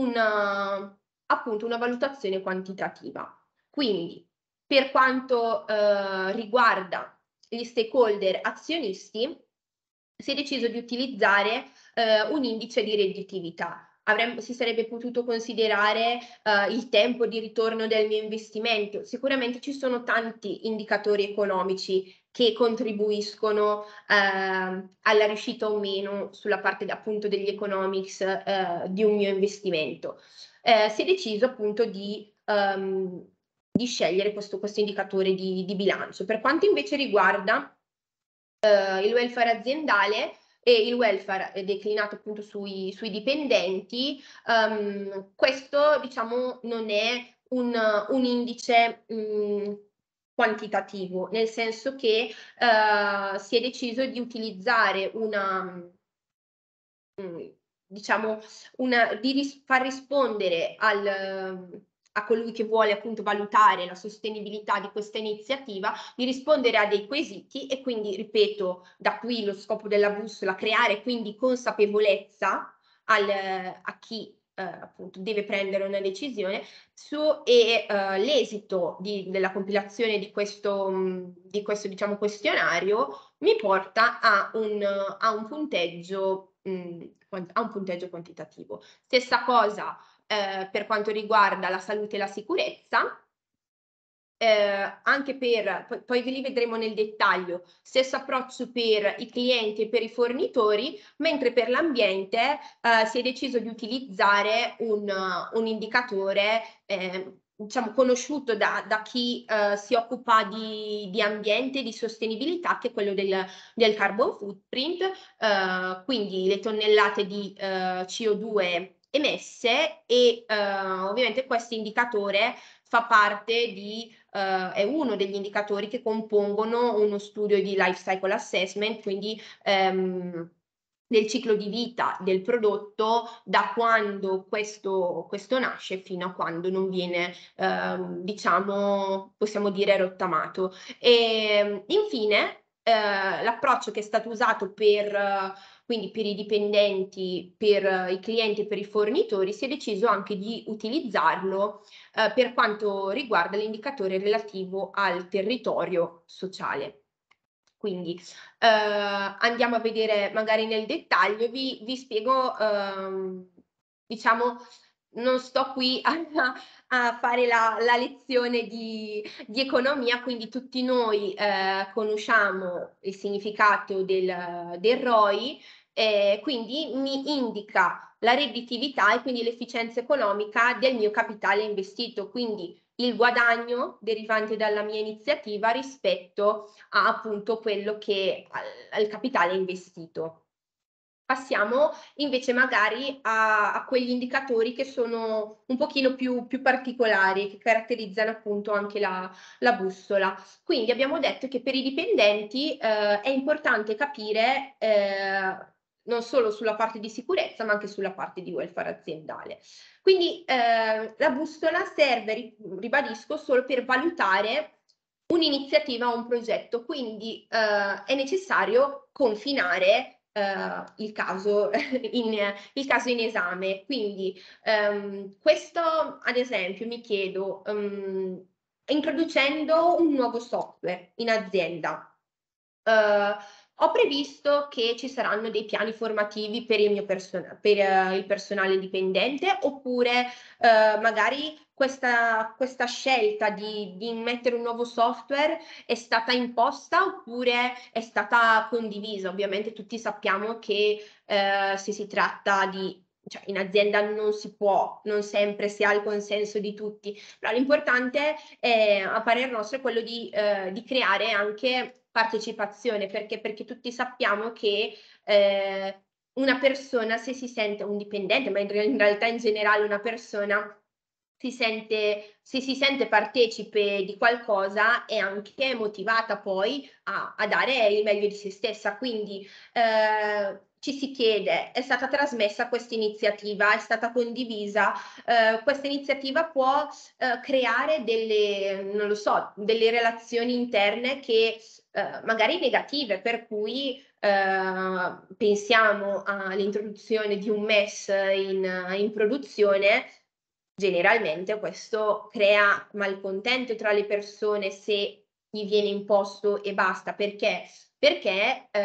una, appunto una valutazione quantitativa. Quindi per quanto eh, riguarda gli stakeholder azionisti, si è deciso di utilizzare eh, un indice di redditività. Avremmo, si sarebbe potuto considerare eh, il tempo di ritorno del mio investimento. Sicuramente ci sono tanti indicatori economici che contribuiscono eh, alla riuscita o meno sulla parte appunto degli economics eh, di un mio investimento. Eh, si è deciso appunto di, um, di scegliere questo, questo indicatore di, di bilancio. Per quanto invece riguarda Uh, il welfare aziendale e il welfare è declinato appunto sui, sui dipendenti, um, questo diciamo non è un, un indice um, quantitativo, nel senso che uh, si è deciso di utilizzare una, um, diciamo, una, di ris- far rispondere al a colui che vuole appunto valutare la sostenibilità di questa iniziativa, di rispondere a dei quesiti, e quindi, ripeto, da qui lo scopo della bussola, creare quindi consapevolezza al, a chi eh, appunto deve prendere una decisione su, e eh, l'esito di, della compilazione di questo, mh, di questo diciamo, questionario mi porta a un, a un punteggio, mh, a un punteggio quantitativo. Stessa cosa Eh, per quanto riguarda la salute e la sicurezza, eh, anche per, poi, poi ve li vedremo nel dettaglio, stesso approccio per i clienti e per i fornitori, mentre per l'ambiente eh, si è deciso di utilizzare un, un indicatore eh, diciamo conosciuto da, da chi eh, si occupa di, di ambiente e di sostenibilità, che è quello del, del carbon footprint, eh, quindi le tonnellate di eh, C O due emesse, e eh, ovviamente questo indicatore fa parte di, eh, è uno degli indicatori che compongono uno studio di life cycle assessment, quindi ehm, del ciclo di vita del prodotto, da quando questo, questo nasce fino a quando non viene, ehm, diciamo, possiamo dire, rottamato. E infine, eh, l'approccio che è stato usato per quindi per i dipendenti, per uh, i clienti e per i fornitori, si è deciso anche di utilizzarlo uh, per quanto riguarda l'indicatore relativo al territorio sociale. Quindi uh, andiamo a vedere magari nel dettaglio, vi, vi spiego, uh, diciamo, non sto qui a, a fare la, la lezione di, di economia, quindi tutti noi eh, conosciamo il significato del, del R O I, eh, quindi mi indica la redditività e quindi l'efficienza economica del mio capitale investito, quindi il guadagno derivante dalla mia iniziativa rispetto a appunto quello che al, al capitale investito. Passiamo invece magari a, a quegli indicatori che sono un pochino più, più particolari, che caratterizzano appunto anche la, la bussola. Quindi abbiamo detto che per i dipendenti eh, è importante capire eh, non solo sulla parte di sicurezza, ma anche sulla parte di welfare aziendale. Quindi eh, la bussola serve, ribadisco, solo per valutare un'iniziativa o un progetto, quindi eh, è necessario confinare Uh, il, caso in, il caso in esame. Quindi um, questo, ad esempio, mi chiedo, um, introducendo un nuovo software in azienda, uh, ho previsto che ci saranno dei piani formativi per il mio person- per uh, il personale dipendente, oppure uh, magari questa, questa scelta di, di mettere un nuovo software è stata imposta oppure è stata condivisa? Ovviamente tutti sappiamo che uh, se si tratta di, cioè in azienda non si può, non sempre si ha il consenso di tutti, però l'importante è, a parer nostro, è quello di, uh, di creare anche partecipazione, perché, perché tutti sappiamo che eh, una persona, se si sente un dipendente, ma in, in realtà in generale una persona, si sente, se si sente partecipe di qualcosa, è anche motivata poi a, a dare il meglio di se stessa. Quindi eh, ci si chiede, è stata trasmessa questa iniziativa, è stata condivisa, eh, questa iniziativa può eh, creare delle, non lo so, delle relazioni interne che eh, magari negative, per cui eh, pensiamo all'introduzione di un M E S in, in produzione. Generalmente questo crea malcontento tra le persone se gli viene imposto e basta. Perché? Perché eh,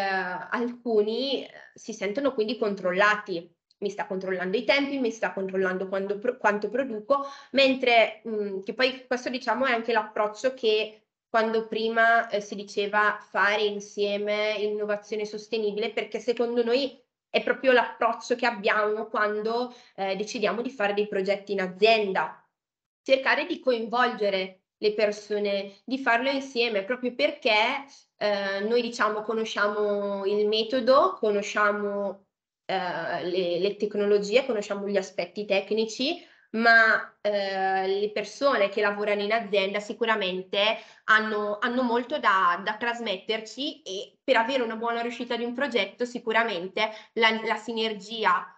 alcuni si sentono quindi controllati. Mi sta controllando i tempi, mi sta controllando quando, quanto produco, mentre mh, che poi questo, diciamo, è anche l'approccio che quando prima eh, si diceva fare insieme innovazione sostenibile, perché secondo noi è proprio l'approccio che abbiamo quando eh, decidiamo di fare dei progetti in azienda. Cercare di coinvolgere le persone, di farlo insieme, proprio perché eh, noi, diciamo, conosciamo il metodo, conosciamo eh, le, le tecnologie, conosciamo gli aspetti tecnici, ma eh, le persone che lavorano in azienda sicuramente hanno, hanno molto da, da trasmetterci, e per avere una buona riuscita di un progetto sicuramente la, la sinergia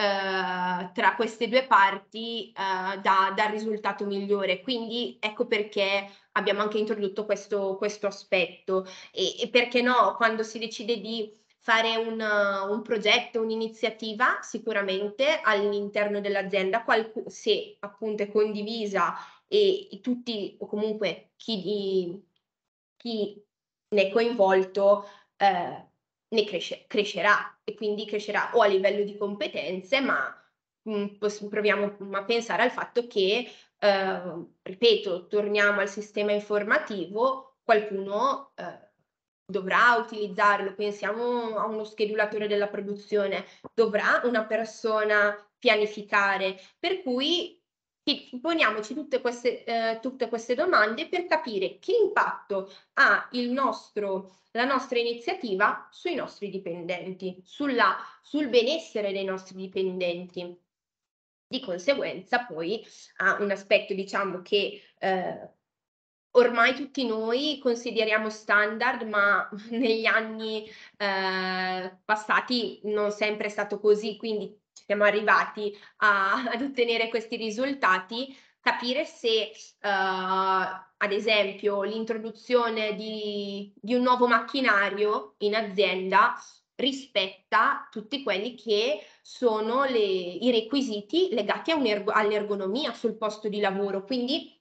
eh, tra queste due parti eh, dà, dà il risultato migliore. Quindi ecco perché abbiamo anche introdotto questo, questo aspetto, e, e perché no, quando si decide di fare un, un progetto, un'iniziativa, sicuramente all'interno dell'azienda, se appunto è condivisa e, e tutti, o comunque chi, di, chi ne è coinvolto, eh, ne cresce, crescerà, e quindi crescerà o a livello di competenze, ma mh, proviamo a pensare al fatto che, eh, ripeto, torniamo al sistema informativo, qualcuno eh, dovrà utilizzarlo. Pensiamo a uno schedulatore della produzione, dovrà una persona pianificare, per cui poniamoci tutte queste, eh, tutte queste domande per capire che impatto ha il nostro, la nostra iniziativa sui nostri dipendenti, sulla, sul benessere dei nostri dipendenti. Di conseguenza poi ha un aspetto, diciamo, che eh, ormai tutti noi consideriamo standard, ma negli anni eh, passati non sempre è stato così, quindi siamo arrivati a, ad ottenere questi risultati. Capire se, uh, ad esempio, l'introduzione di, di un nuovo macchinario in azienda rispetta tutti quelli che sono le, i requisiti legati all'ergonomia sul posto di lavoro. Quindi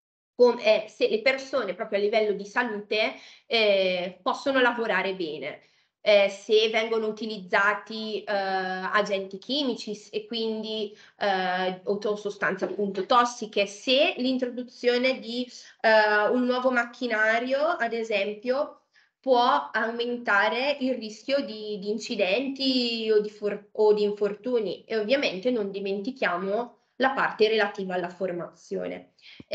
eh, se le persone proprio a livello di salute eh, possono lavorare bene. Eh, se vengono utilizzati eh, agenti chimici e quindi eh, o sostanze appunto tossiche, se l'introduzione di eh, un nuovo macchinario, ad esempio, può aumentare il rischio di, di incidenti o di, for- o di infortuni. E ovviamente non dimentichiamo la parte relativa alla formazione.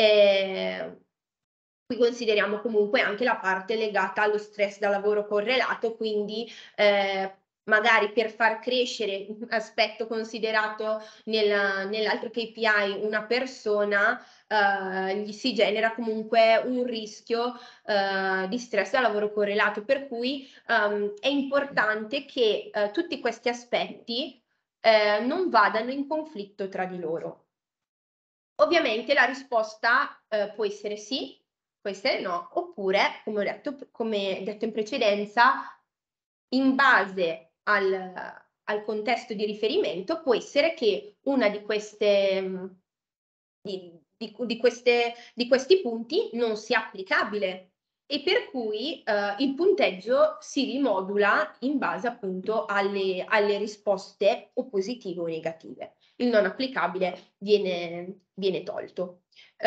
Eh, Qui consideriamo comunque anche la parte legata allo stress da lavoro correlato, quindi eh, magari per far crescere un aspetto considerato nel, nell'altro K P I una persona, eh, gli si genera comunque un rischio eh, di stress da lavoro correlato, per cui um, è importante che eh, tutti questi aspetti eh, non vadano in conflitto tra di loro. Ovviamente la risposta eh, può essere sì, può essere no, oppure, come ho detto, come detto in precedenza, in base al, al contesto di riferimento, può essere che una di queste, di, di, di queste, di questi punti non sia applicabile e per cui eh, il punteggio si rimodula in base appunto alle, alle risposte o positive o negative. Il non applicabile viene, viene tolto.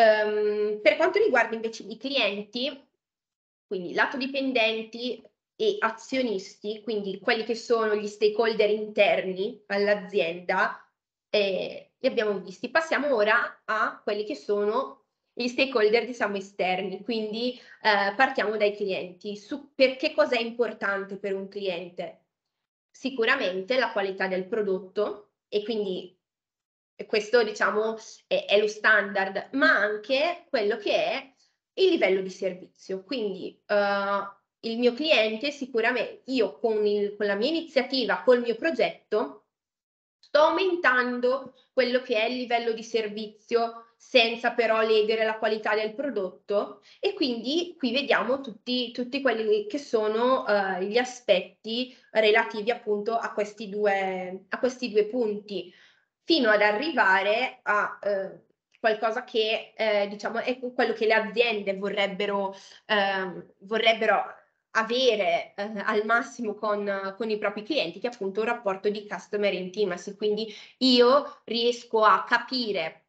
Um, per quanto riguarda invece i clienti, quindi lato dipendenti e azionisti, quindi quelli che sono gli stakeholder interni all'azienda, eh, li abbiamo visti. Passiamo ora a quelli che sono gli stakeholder, diciamo, esterni, quindi eh, partiamo dai clienti. Su perché cosa è importante per un cliente? Sicuramente la qualità del prodotto e quindi questo, diciamo, è, è lo standard, ma anche quello che è il livello di servizio. Quindi uh, il mio cliente sicuramente, io con, il, con la mia iniziativa, col mio progetto, sto aumentando quello che è il livello di servizio senza però ledere la qualità del prodotto e quindi qui vediamo tutti, tutti quelli che sono uh, gli aspetti relativi appunto a questi due, a questi due punti fino ad arrivare a eh, qualcosa che eh, diciamo è quello che le aziende vorrebbero, eh, vorrebbero avere eh, al massimo con, con i propri clienti, che è appunto un rapporto di customer intimacy. Quindi io riesco a capire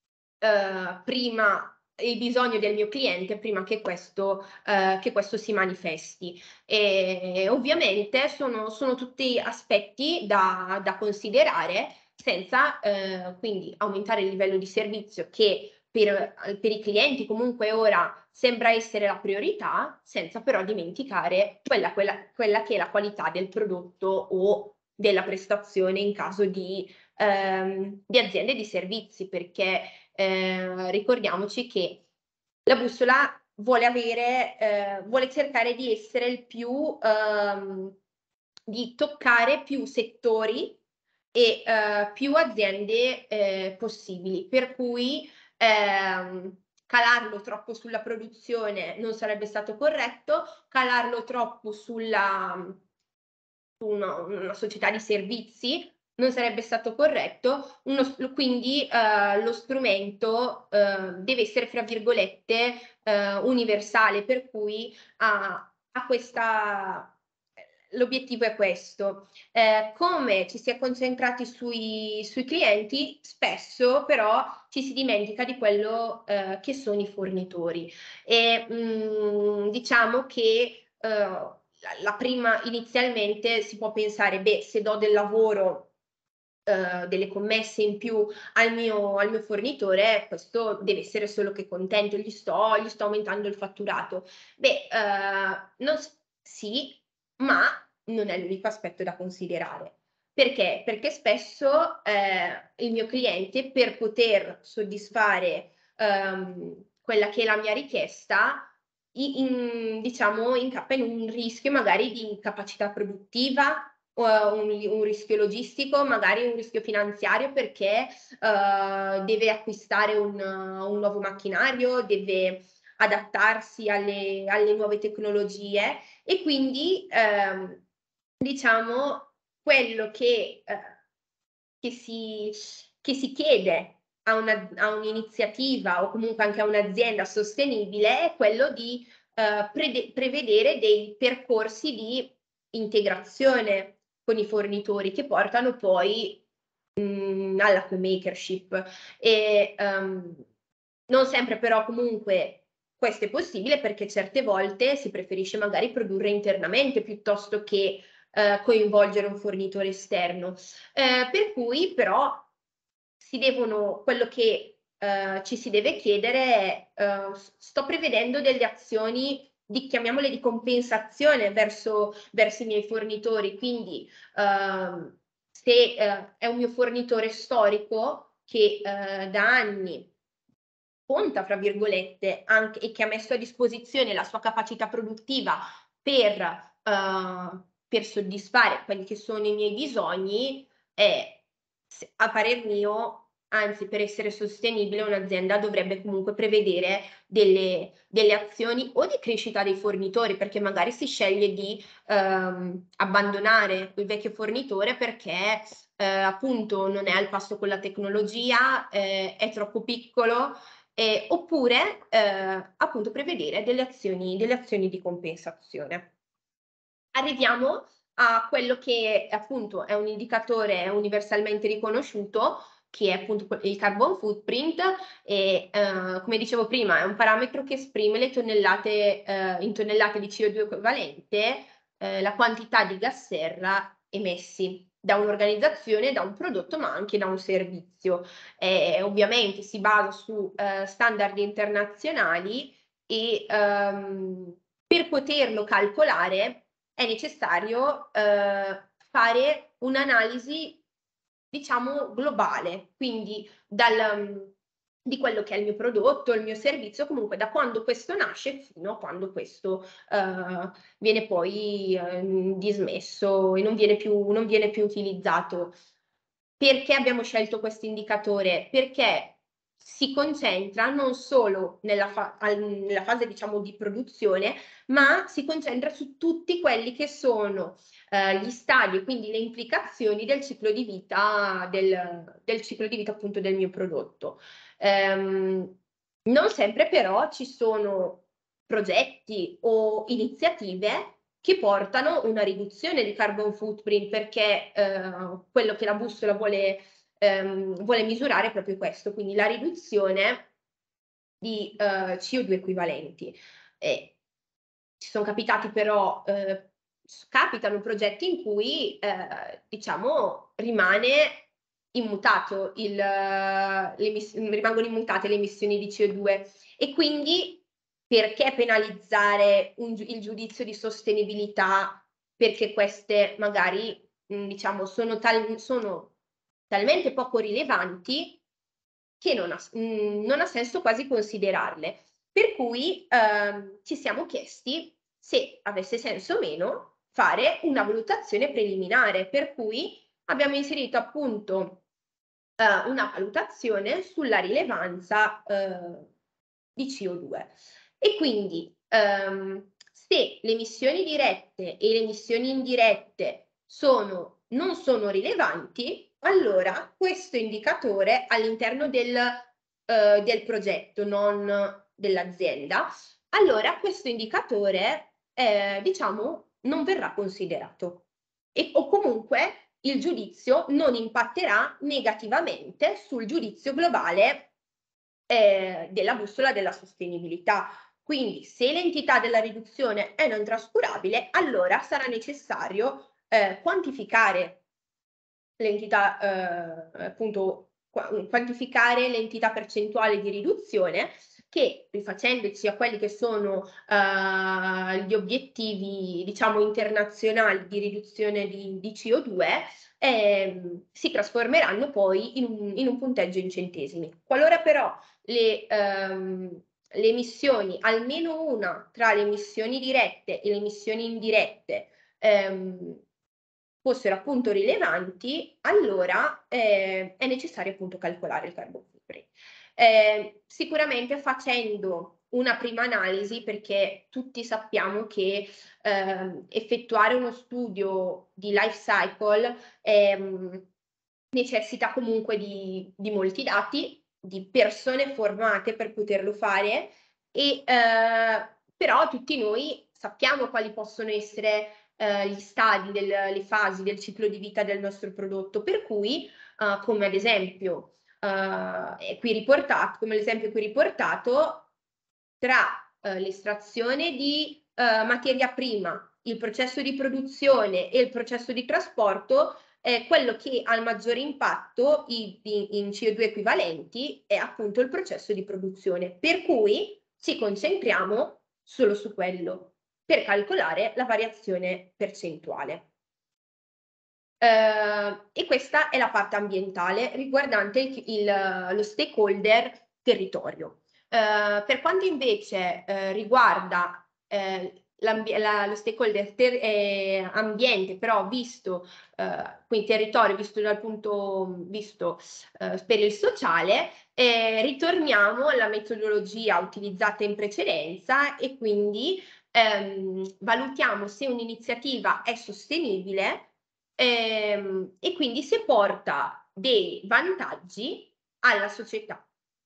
eh, prima il bisogno del mio cliente prima che questo, eh, che questo si manifesti. E ovviamente sono, sono tutti aspetti da, da considerare senza eh, quindi aumentare il livello di servizio che per, per i clienti comunque ora sembra essere la priorità, senza però dimenticare quella, quella, quella che è la qualità del prodotto o della prestazione in caso di, ehm, di aziende di servizi, perché eh, ricordiamoci che la bussola vuole avere, eh, vuole cercare di essere il più, ehm, di toccare più settori e eh, più aziende eh, possibili, per cui ehm, calarlo troppo sulla produzione non sarebbe stato corretto, calarlo troppo sulla su una, una società di servizi non sarebbe stato corretto, uno, quindi eh, lo strumento eh, deve essere, fra virgolette, eh, universale, per cui ha, ha questa l'obiettivo è questo. Eh, come ci si è concentrati sui, sui clienti, spesso però ci si dimentica di quello eh, che sono i fornitori. E mh, diciamo che eh, la, la prima inizialmente si può pensare, beh, se do del lavoro Uh, delle commesse in più al mio, al mio fornitore, questo deve essere solo che contento, gli sto, gli sto aumentando il fatturato. Beh, uh, non, sì, ma non è l'unico aspetto da considerare. Perché? Perché spesso eh, il mio cliente, per poter soddisfare um, quella che è la mia richiesta, in, diciamo, incappa in un rischio magari di capacità produttiva, un, un rischio logistico, magari un rischio finanziario perché uh, deve acquistare un, un nuovo macchinario, deve adattarsi alle, alle nuove tecnologie e quindi ehm, diciamo quello che, eh, che, si, che si chiede a, una, a un'iniziativa o comunque anche a un'azienda sostenibile è quello di eh, pre- prevedere dei percorsi di integrazione con i fornitori che portano poi mh, alla co-makership e um, non sempre però comunque questo è possibile perché certe volte si preferisce magari produrre internamente piuttosto che eh, coinvolgere un fornitore esterno. Eh, per cui però si devono, quello che eh, ci si deve chiedere è eh, sto prevedendo delle azioni di, chiamiamole di compensazione verso, verso i miei fornitori, quindi eh, se eh, è un mio fornitore storico che eh, da anni conta, fra virgolette, anche, e che ha messo a disposizione la sua capacità produttiva per, uh, per soddisfare quelli che sono i miei bisogni, è, a parer mio, anzi per essere sostenibile un'azienda dovrebbe comunque prevedere delle, delle azioni o di crescita dei fornitori, perché magari si sceglie di ehm, abbandonare il vecchio fornitore perché eh, appunto non è al passo con la tecnologia, eh, è troppo piccolo, eh, oppure eh, appunto prevedere delle azioni, delle azioni di compensazione. Arriviamo a quello che appunto è un indicatore universalmente riconosciuto, che è appunto il carbon footprint, e eh, come dicevo prima è un parametro che esprime le tonnellate, eh, in tonnellate di C O due equivalente, eh, la quantità di gas serra emessi da un'organizzazione, da un prodotto, ma anche da un servizio. Eh, ovviamente si basa su eh, standard internazionali e ehm, per poterlo calcolare è necessario eh, fare un'analisi, diciamo, globale, quindi dal, di quello che è il mio prodotto, il mio servizio, comunque da quando questo nasce fino a quando questo eh, viene poi eh, dismesso e non viene più, non viene più utilizzato. Perché abbiamo scelto questo indicatore? Perché si concentra non solo nella, fa nella fase, diciamo, di produzione, ma si concentra su tutti quelli che sono eh, gli stadi e quindi le implicazioni del ciclo di vita del, del ciclo di vita appunto del mio prodotto. Ehm, non sempre però ci sono progetti o iniziative che portano una riduzione di carbon footprint, perché eh, quello che la bussola vuole, ehm, vuole misurare è proprio questo, quindi la riduzione di eh, C O due equivalenti. E ci sono capitati però, eh, capitano progetti in cui eh, diciamo rimane immutato il, rimangono immutate le emissioni di C O due e quindi perché penalizzare un, il giudizio di sostenibilità, perché queste magari mh, diciamo sono, tal, sono talmente poco rilevanti che non ha, mh, non ha senso quasi considerarle. Per cui ehm, ci siamo chiesti se avesse senso o meno fare una valutazione preliminare, per cui abbiamo inserito appunto eh, una valutazione sulla rilevanza eh, di C O due. E quindi ehm, se le emissioni dirette e le emissioni indirette sono, non sono rilevanti, allora questo indicatore all'interno del, eh, del progetto, non dell'azienda, allora questo indicatore eh, diciamo non verrà considerato e, o comunque il giudizio non impatterà negativamente sul giudizio globale eh, della bussola della sostenibilità. Quindi se l'entità della riduzione è non trascurabile, allora sarà necessario eh, quantificare l'entità, eh, appunto, quantificare l'entità percentuale di riduzione che, rifacendoci a quelli che sono uh, gli obiettivi, diciamo, internazionali di riduzione di, di C O due, eh, si trasformeranno poi in un, in un punteggio in centesimi. Qualora però le, um, le emissioni, almeno una tra le emissioni dirette e le emissioni indirette, um, fossero appunto rilevanti, allora eh, è necessario appunto calcolare il carbon footprint. Eh, sicuramente facendo una prima analisi, perché tutti sappiamo che eh, effettuare uno studio di life cycle eh, necessita comunque di, di molti dati, di persone formate per poterlo fare, e, eh, però tutti noi sappiamo quali possono essere eh, gli stadi, del, le fasi del ciclo di vita del nostro prodotto, per cui eh, come ad esempio eh, è qui riportato, come l'esempio qui riportato, tra eh, l'estrazione di eh, materia prima, il processo di produzione e il processo di trasporto, eh, quello che ha il maggiore impatto in, in C O due equivalenti è appunto il processo di produzione, per cui ci concentriamo solo su quello per calcolare la variazione percentuale. Eh, e questa è la parte ambientale riguardante il, il, lo stakeholder territorio. Eh, per quanto invece eh, riguarda eh, la, lo stakeholder ter, eh, ambiente, però visto, eh, quindi territorio visto dal punto visto eh, per il sociale, eh, ritorniamo alla metodologia utilizzata in precedenza e quindi ehm, valutiamo se un'iniziativa è sostenibile ehm, e quindi se porta dei vantaggi alla società.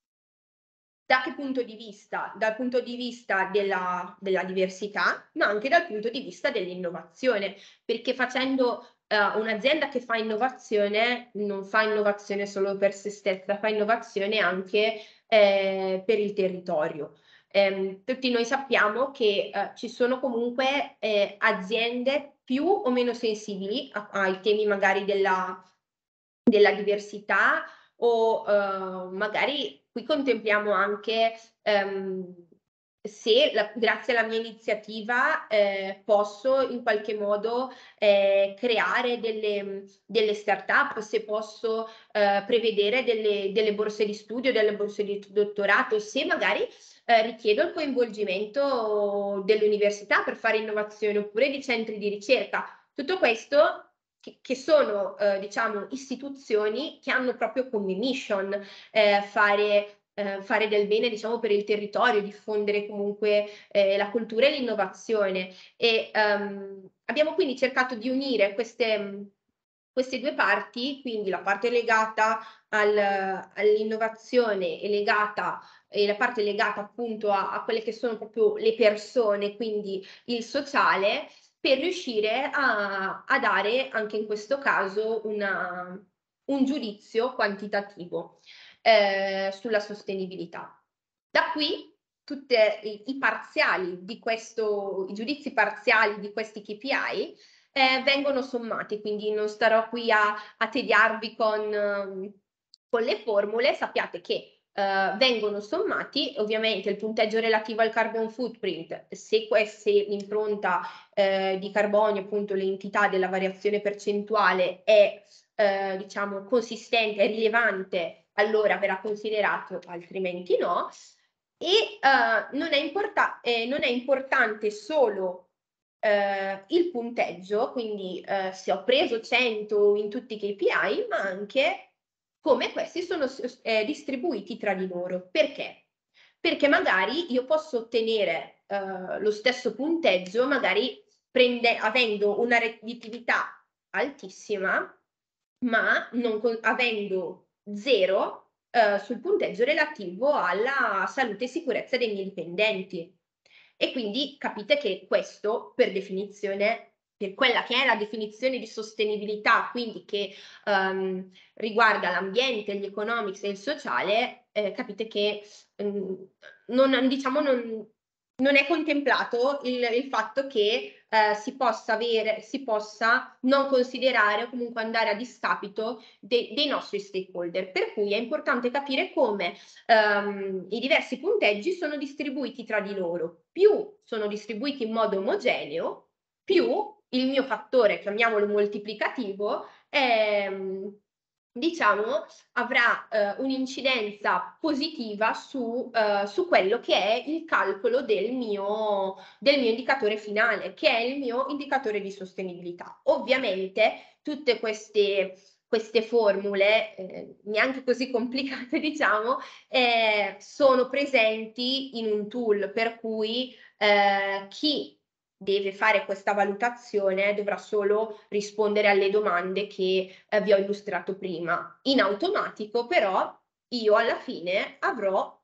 Da che punto di vista? Dal punto di vista della, della diversità, ma anche dal punto di vista dell'innovazione, perché facendo eh, un'azienda che fa innovazione non fa innovazione solo per se stessa, fa innovazione anche eh, per il territorio. Eh, tutti noi sappiamo che eh, ci sono comunque eh, aziende più o meno sensibili a, ai temi magari della, della diversità o eh, magari qui contempliamo anche ehm, se la, grazie alla mia iniziativa eh, posso in qualche modo eh, creare delle, delle start-up, se posso eh, prevedere delle, delle borse di studio, delle borse di dottorato, se magari eh, richiedo il coinvolgimento dell'università per fare innovazione oppure di centri di ricerca. Tutto questo che, che sono eh, diciamo istituzioni che hanno proprio come mission eh, fare, eh, fare del bene diciamo per il territorio, diffondere comunque eh, la cultura e l'innovazione e um, abbiamo quindi cercato di unire queste, queste due parti, quindi la parte legata al, all'innovazione e legata e la parte legata appunto a, a quelle che sono proprio le persone, quindi il sociale, per riuscire a, a dare anche in questo caso una, un giudizio quantitativo eh, sulla sostenibilità. Da qui tutti i, i parziali di questo, i giudizi parziali di questi K P I eh, vengono sommati, quindi non starò qui a, a tediarvi con, um, con le formule, sappiate che Uh, vengono sommati, ovviamente il punteggio relativo al carbon footprint, se, se l'impronta eh, di carbonio, appunto l'entità della variazione percentuale è eh, diciamo consistente, è rilevante, allora verrà considerato, altrimenti no. E uh, non, è eh, non è importante solo uh, il punteggio, quindi uh, se ho preso cento in tutti i K P I, ma anche come questi sono eh, distribuiti tra di loro. Perché? Perché magari io posso ottenere uh, lo stesso punteggio, magari prende, avendo una redditività altissima, ma non con, avendo zero Uh, sul punteggio relativo alla salute e sicurezza dei miei dipendenti. E quindi capite che questo, per definizione, per quella che è la definizione di sostenibilità, quindi che um, riguarda l'ambiente, gli economics e il sociale, eh, capite che um, non, diciamo, non, non è contemplato il, il fatto che eh, si possa avere, si possa non considerare o comunque andare a discapito de, dei nostri stakeholder. Per cui è importante capire come ehm, i diversi punteggi sono distribuiti tra di loro. Più sono distribuiti in modo omogeneo, più il mio fattore, chiamiamolo moltiplicativo, è, diciamo, avrà eh, un'incidenza positiva su, eh, su quello che è il calcolo del mio, del mio indicatore finale, che è il mio indicatore di sostenibilità. Ovviamente tutte queste, queste formule, eh, neanche così complicate diciamo, eh, sono presenti in un tool, per cui eh, chi deve fare questa valutazione dovrà solo rispondere alle domande che eh, vi ho illustrato prima. In automatico però io alla fine avrò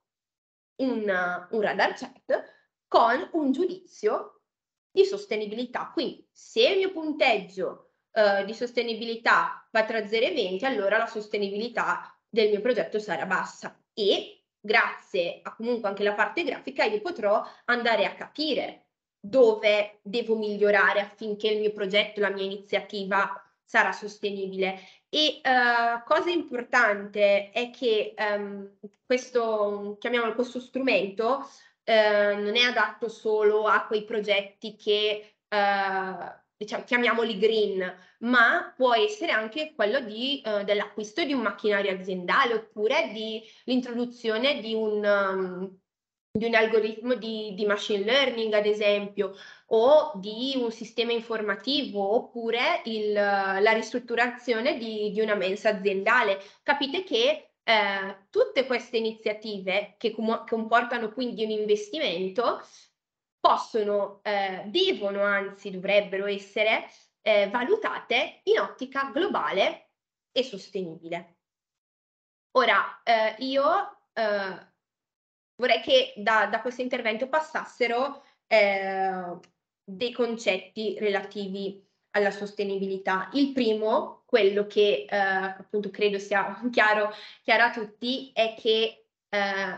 un, un radar check con un giudizio di sostenibilità. Quindi se il mio punteggio eh, di sostenibilità va tra zero e venti, allora la sostenibilità del mio progetto sarà bassa e grazie a comunque anche la parte grafica io potrò andare a capire dove devo migliorare affinché il mio progetto, la mia iniziativa sarà sostenibile. E uh, cosa importante è che um, questo, chiamiamolo questo strumento, uh, non è adatto solo a quei progetti che uh, diciamo, chiamiamoli green, ma può essere anche quello di, uh, dell'acquisto di un macchinario aziendale oppure di l'introduzione di un um, di un algoritmo di, di machine learning, ad esempio, o di un sistema informativo, oppure il, la ristrutturazione di, di una mensa aziendale. Capite che eh, tutte queste iniziative che com- comportano quindi un investimento possono, eh, devono, anzi dovrebbero essere eh, valutate in ottica globale e sostenibile. Ora, eh, io eh, vorrei che da, da questo intervento passassero eh, dei concetti relativi alla sostenibilità. Il primo, quello che eh, appunto credo sia chiaro, chiaro a tutti, è che eh,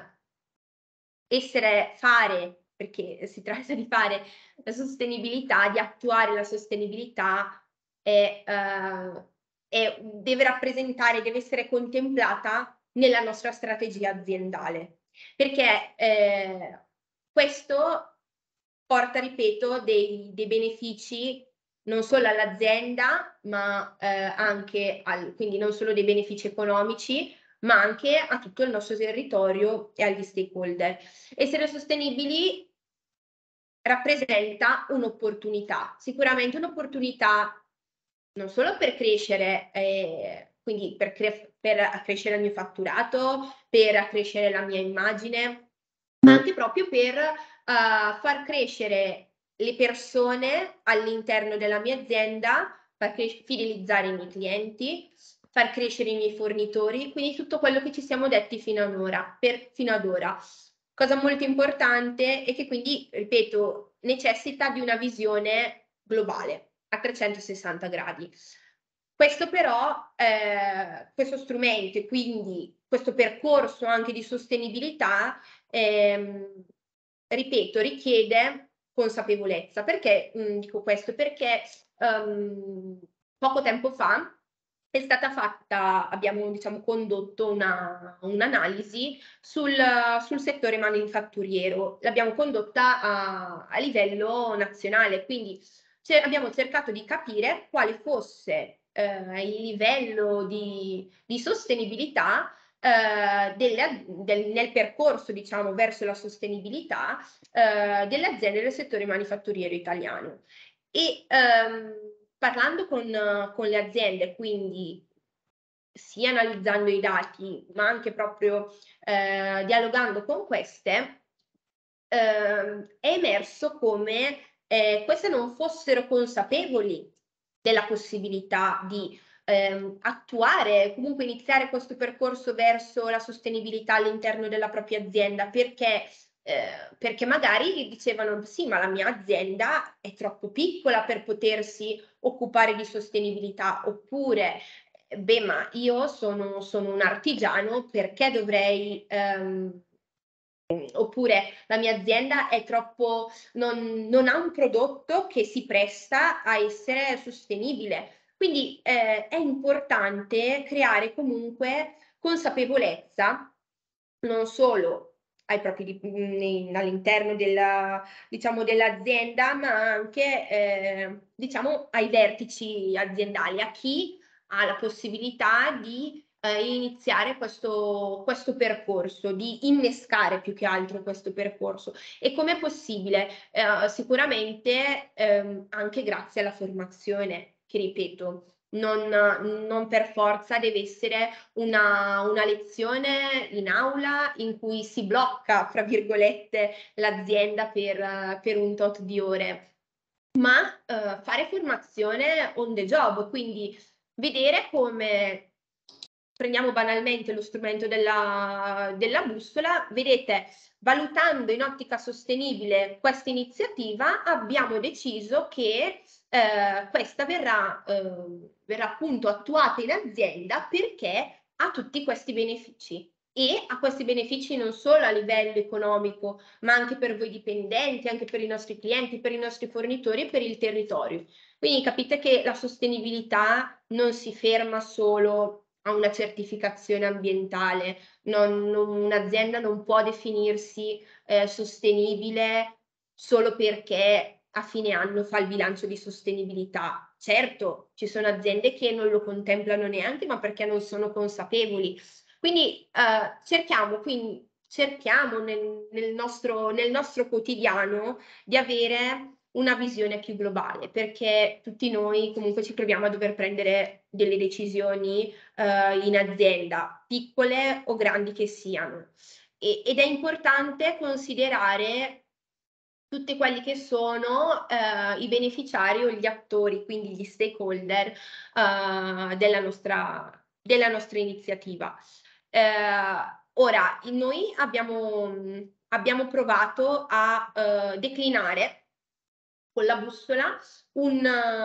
essere, fare, perché si tratta di fare la sostenibilità, di attuare la sostenibilità, è, eh, è, deve rappresentare, deve essere contemplata nella nostra strategia aziendale, perché eh, questo porta, ripeto, dei, dei benefici non solo all'azienda, ma eh, anche al, quindi non solo dei benefici economici, ma anche a tutto il nostro territorio e agli stakeholder. Essere sostenibili rappresenta un'opportunità, sicuramente un'opportunità non solo per crescere, eh, quindi per, cre per accrescere il mio fatturato, per accrescere la mia immagine, ma anche proprio per uh, far crescere le persone all'interno della mia azienda, far fidelizzare i miei clienti, far crescere i miei fornitori, quindi tutto quello che ci siamo detti fino ad ora. Per, fino ad ora. Cosa molto importante è che quindi, ripeto, necessita di una visione globale a trecentosessanta gradi. Questo però, eh, questo strumento e quindi questo percorso anche di sostenibilità, ehm, ripeto, richiede consapevolezza. Perché mh, dico questo? Perché um, poco tempo fa è stata fatta, abbiamo diciamo condotto una, un'analisi sul, sul settore manifatturiero, l'abbiamo condotta a, a livello nazionale, quindi cioè, abbiamo cercato di capire quale fosse eh, il livello di, di sostenibilità eh, delle, del, nel percorso diciamo verso la sostenibilità eh, delle aziende del settore manifatturiero italiano. E ehm, parlando con, con le aziende, quindi sia analizzando i dati, ma anche proprio eh, dialogando con queste, eh, è emerso come eh, queste non fossero consapevoli della possibilità di ehm, attuare, comunque iniziare questo percorso verso la sostenibilità all'interno della propria azienda, perché eh, perché magari dicevano sì, ma la mia azienda è troppo piccola per potersi occupare di sostenibilità, oppure beh, ma io sono, sono un artigiano, perché dovrei ehm, oppure la mia azienda è troppo, non, non ha un prodotto che si presta a essere sostenibile. Quindi eh, è importante creare comunque consapevolezza non solo ai propri, all'interno della, diciamo, dell'azienda, ma anche eh, diciamo, ai vertici aziendali, a chi ha la possibilità di eh, iniziare questo, questo percorso, di innescare più che altro questo percorso. E com'è possibile? Eh, sicuramente ehm, anche grazie alla formazione, che ripeto, non, non per forza deve essere una, una lezione in aula in cui si blocca, fra virgolette, l'azienda per, per un tot di ore, ma eh, fare formazione on the job, quindi vedere come, prendiamo banalmente lo strumento della, della bussola, vedete, valutando in ottica sostenibile questa iniziativa, abbiamo deciso che eh, questa verrà, eh, verrà appunto attuata in azienda perché ha tutti questi benefici. E ha questi benefici non solo a livello economico, ma anche per voi dipendenti, anche per i nostri clienti, per i nostri fornitori e per il territorio. Quindi capite che la sostenibilità non si ferma solo a una certificazione ambientale, non, non, un'azienda non può definirsi eh, sostenibile solo perché a fine anno fa il bilancio di sostenibilità. Certo, ci sono aziende che non lo contemplano neanche, ma perché non sono consapevoli. Quindi eh, cerchiamo quindi cerchiamo nel, nel, nostro, nel nostro quotidiano di avere una visione più globale, perché tutti noi comunque ci troviamo a dover prendere delle decisioni eh, in azienda, piccole o grandi che siano. E, ed è importante considerare tutti quelli che sono eh, i beneficiari o gli attori, quindi gli stakeholder eh, della, nostra, della nostra iniziativa. Eh, ora, noi abbiamo, abbiamo provato a eh, declinare con la bussola un,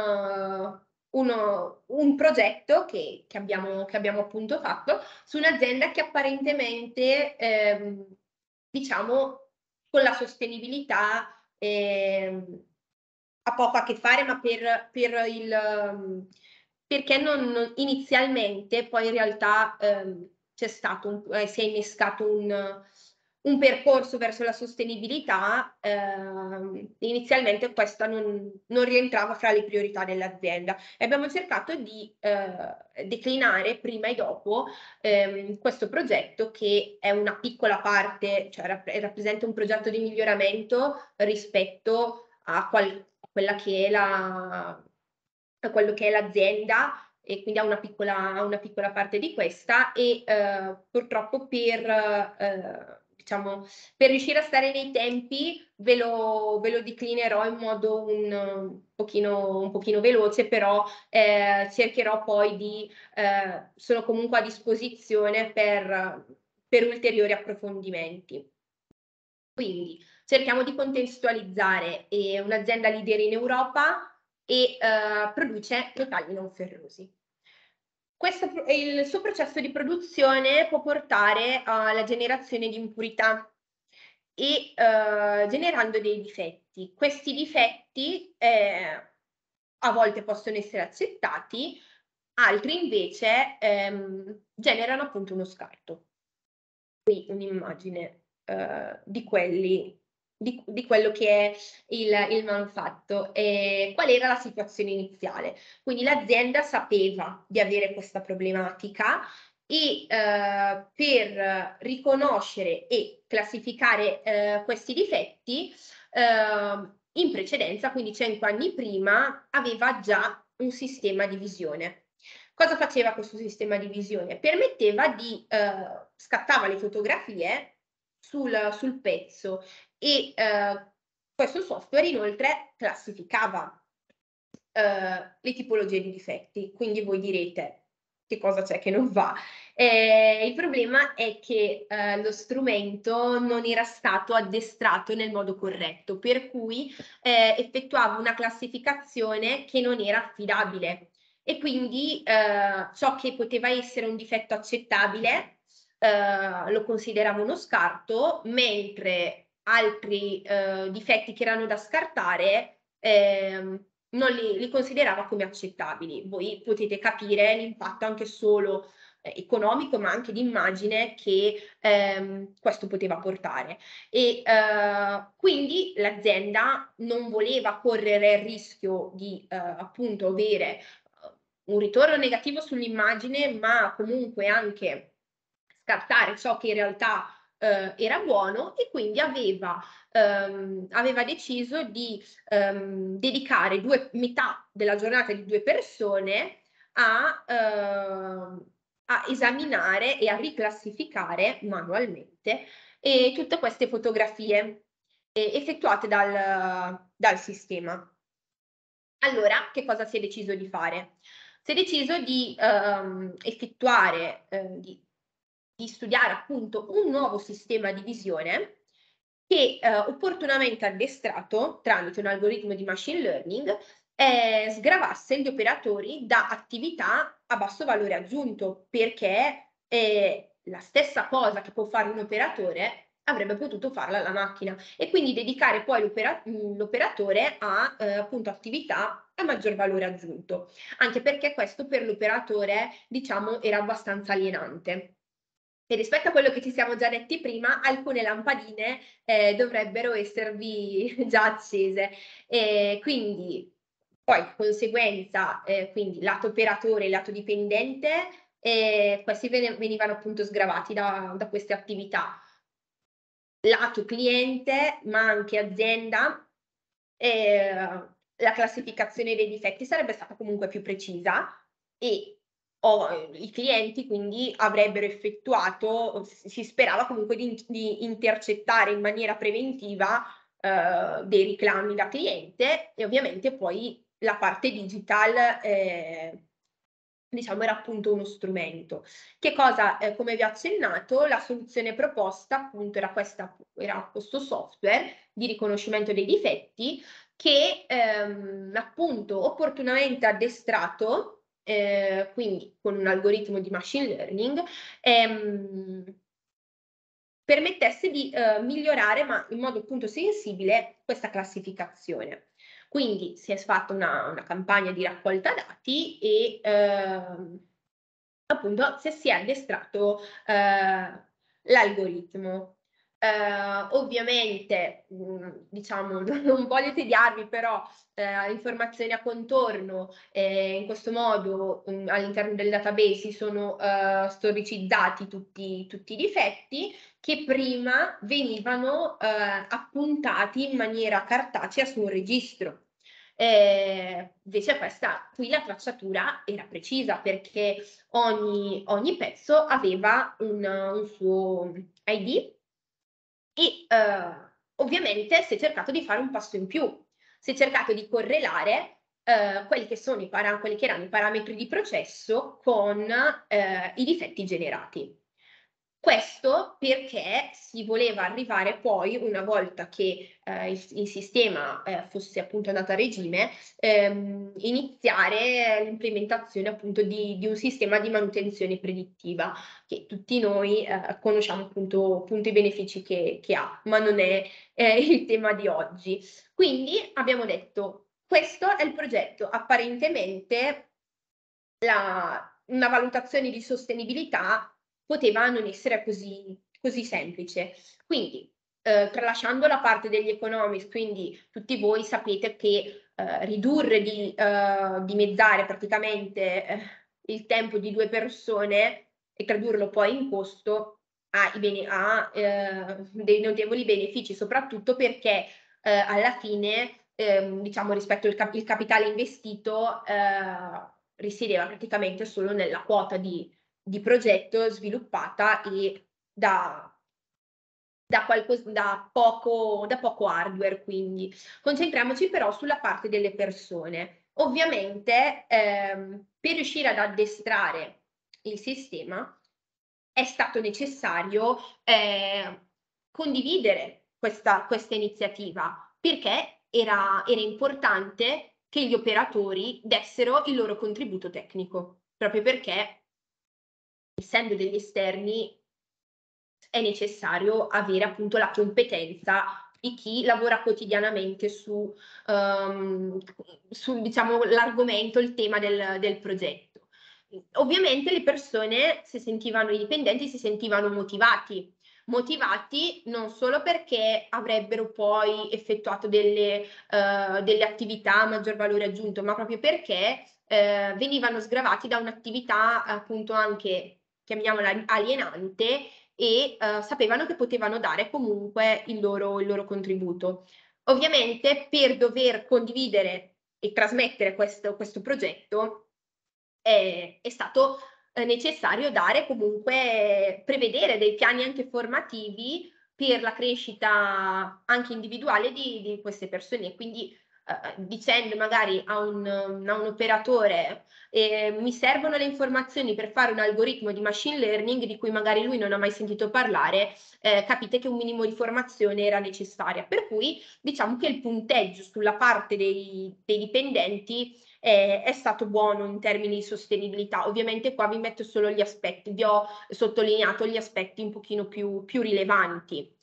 uh, uno, un progetto che, che, abbiamo, che abbiamo appunto fatto su un'azienda che apparentemente, ehm, diciamo, con la sostenibilità ehm, ha poco a che fare, ma per, per il... perché non, inizialmente poi in realtà ehm, c'è stato un, eh, si è innescato un, un percorso verso la sostenibilità, ehm, inizialmente questa non, non rientrava fra le priorità dell'azienda e abbiamo cercato di eh, declinare prima e dopo ehm, questo progetto, che è una piccola parte, cioè rapp- rappresenta un progetto di miglioramento rispetto a, qual- a quella che è la, a quello che è l'azienda, e quindi ha una piccola, una piccola parte di questa e eh, purtroppo per, eh, diciamo, per riuscire a stare nei tempi ve lo, ve lo declinerò in modo un, un, pochino, un pochino veloce, però eh, cercherò poi di, eh, sono comunque a disposizione per, per ulteriori approfondimenti. Quindi cerchiamo di contestualizzare eh, un'azienda leader in Europa e eh, produce metalli non ferrosi. Questo, il suo processo di produzione può portare alla generazione di impurità e eh, generando dei difetti. Questi difetti eh, a volte possono essere accettati, altri invece ehm, generano appunto uno scarto. Qui un'immagine eh, di quelli Di, di quello che è il, il manufatto. E qual era la situazione iniziale? Quindi l'azienda sapeva di avere questa problematica e eh, per riconoscere e classificare eh, questi difetti eh, in precedenza, quindi cento anni prima, aveva già un sistema di visione. Cosa faceva questo sistema di visione? Permetteva di, eh, scattava le fotografie sul, sul pezzo e eh, questo software inoltre classificava eh, le tipologie di difetti. Quindi voi direte che cosa c'è che non va. Eh, il problema è che eh, lo strumento non era stato addestrato nel modo corretto, per cui eh, effettuava una classificazione che non era affidabile e quindi eh, ciò che poteva essere un difetto accettabile eh, lo considerava uno scarto, mentre altri eh, difetti che erano da scartare eh, non li, li considerava come accettabili. Voi potete capire l'impatto anche solo eh, economico, ma anche di immagine che ehm, questo poteva portare. E eh, quindi l'azienda non voleva correre il rischio di eh, appunto avere un ritorno negativo sull'immagine, ma comunque anche scartare ciò che in realtà eh, era buono, e quindi aveva, ehm, aveva deciso di ehm, dedicare due, metà della giornata di due persone a, ehm, a esaminare e a riclassificare manualmente e tutte queste fotografie eh, effettuate dal, dal sistema. Allora, che cosa si è deciso di fare? Si è deciso di ehm, effettuare, eh, di, di studiare appunto un nuovo sistema di visione che eh, opportunamente addestrato tramite un algoritmo di machine learning eh, sgravasse gli operatori da attività a basso valore aggiunto, perché eh, la stessa cosa che può fare un operatore avrebbe potuto farla la macchina, e quindi dedicare poi l'operatore a eh, appunto attività a maggior valore aggiunto, anche perché questo per l'operatore, diciamo, era abbastanza alienante. E rispetto a quello che ci siamo già detti prima, alcune lampadine eh, dovrebbero esservi già accese. E quindi, poi, di conseguenza, eh, quindi lato operatore e lato dipendente, eh, questi venivano appunto sgravati da, da queste attività. lato cliente, ma anche azienda, eh, la classificazione dei difetti sarebbe stata comunque più precisa e o, i clienti quindi avrebbero effettuato, si sperava comunque di, di intercettare in maniera preventiva eh, dei reclami da cliente e ovviamente poi la parte digital eh, diciamo era appunto uno strumento. Che cosa, eh, come vi ho accennato, la soluzione proposta appunto era, questa, era questo software di riconoscimento dei difetti che ehm, appunto opportunamente addestrato, eh, quindi con un algoritmo di machine learning, ehm, permettesse di eh, migliorare, ma in modo appunto sensibile, questa classificazione. Quindi si è fatta una, una campagna di raccolta dati e ehm, appunto se si è addestrato eh, l'algoritmo. Eh, ovviamente, mh, diciamo, non voglio tediarvi, però eh, informazioni a contorno, eh, in questo modo mh, all'interno del database sono eh, storicizzati tutti, tutti i difetti che prima venivano eh, appuntati in maniera cartacea su un registro. Eh, invece questa qui la tracciatura era precisa perché ogni, ogni pezzo aveva un, un suo I D e eh, ovviamente si è cercato di fare un passo in più, si è cercato di correlare eh, quelli che sono i para- quelli che erano i parametri di processo con eh, i difetti generati. Questo perché si voleva arrivare poi, una volta che eh, il, il sistema eh, fosse appunto andato a regime, ehm, iniziare l'implementazione appunto di, di un sistema di manutenzione predittiva, che tutti noi eh, conosciamo appunto, appunto i benefici che, che ha, ma non è eh, il tema di oggi. Quindi abbiamo detto, questo è il progetto, apparentemente la, una valutazione di sostenibilità poteva non essere così, così semplice. Quindi, eh, tralasciando la parte degli economics, quindi tutti voi sapete che eh, ridurre, di eh, dimezzare praticamente eh, il tempo di due persone e tradurlo poi in costo ha, i bene, ha eh, dei notevoli benefici, soprattutto perché eh, alla fine, eh, diciamo, rispetto al cap- il capitale investito, eh, risiedeva praticamente solo nella quota di, di progetto sviluppata e da, da, qualcosa, da, poco, da poco hardware. Quindi concentriamoci però sulla parte delle persone. Ovviamente ehm, per riuscire ad addestrare il sistema è stato necessario eh, condividere questa, questa iniziativa perché era, era importante che gli operatori dessero il loro contributo tecnico, proprio perché, essendo degli esterni, è necessario avere appunto la competenza di chi lavora quotidianamente su, um, su diciamo, l'argomento, il tema del, del progetto. Ovviamente le persone si sentivano, i dipendenti si sentivano motivati, motivati non solo perché avrebbero poi effettuato delle, uh, delle attività a maggior valore aggiunto, ma proprio perché uh, venivano sgravati da un'attività appunto anche, chiamiamola alienante, e uh, sapevano che potevano dare comunque il loro, il loro contributo. Ovviamente per dover condividere e trasmettere questo, questo progetto è, è stato eh, necessario dare comunque, prevedere dei piani anche formativi per la crescita anche individuale di, di queste persone. Quindi eh, dicendo magari a un, a un operatore eh, mi servono le informazioni per fare un algoritmo di machine learning di cui magari lui non ha mai sentito parlare, eh, capite che un minimo di formazione era necessaria. Per cui diciamo che il punteggio sulla parte dei, dei dipendenti eh, è stato buono in termini di sostenibilità. Ovviamente qua vi metto solo gli aspetti, vi ho sottolineato gli aspetti un pochino più, più rilevanti.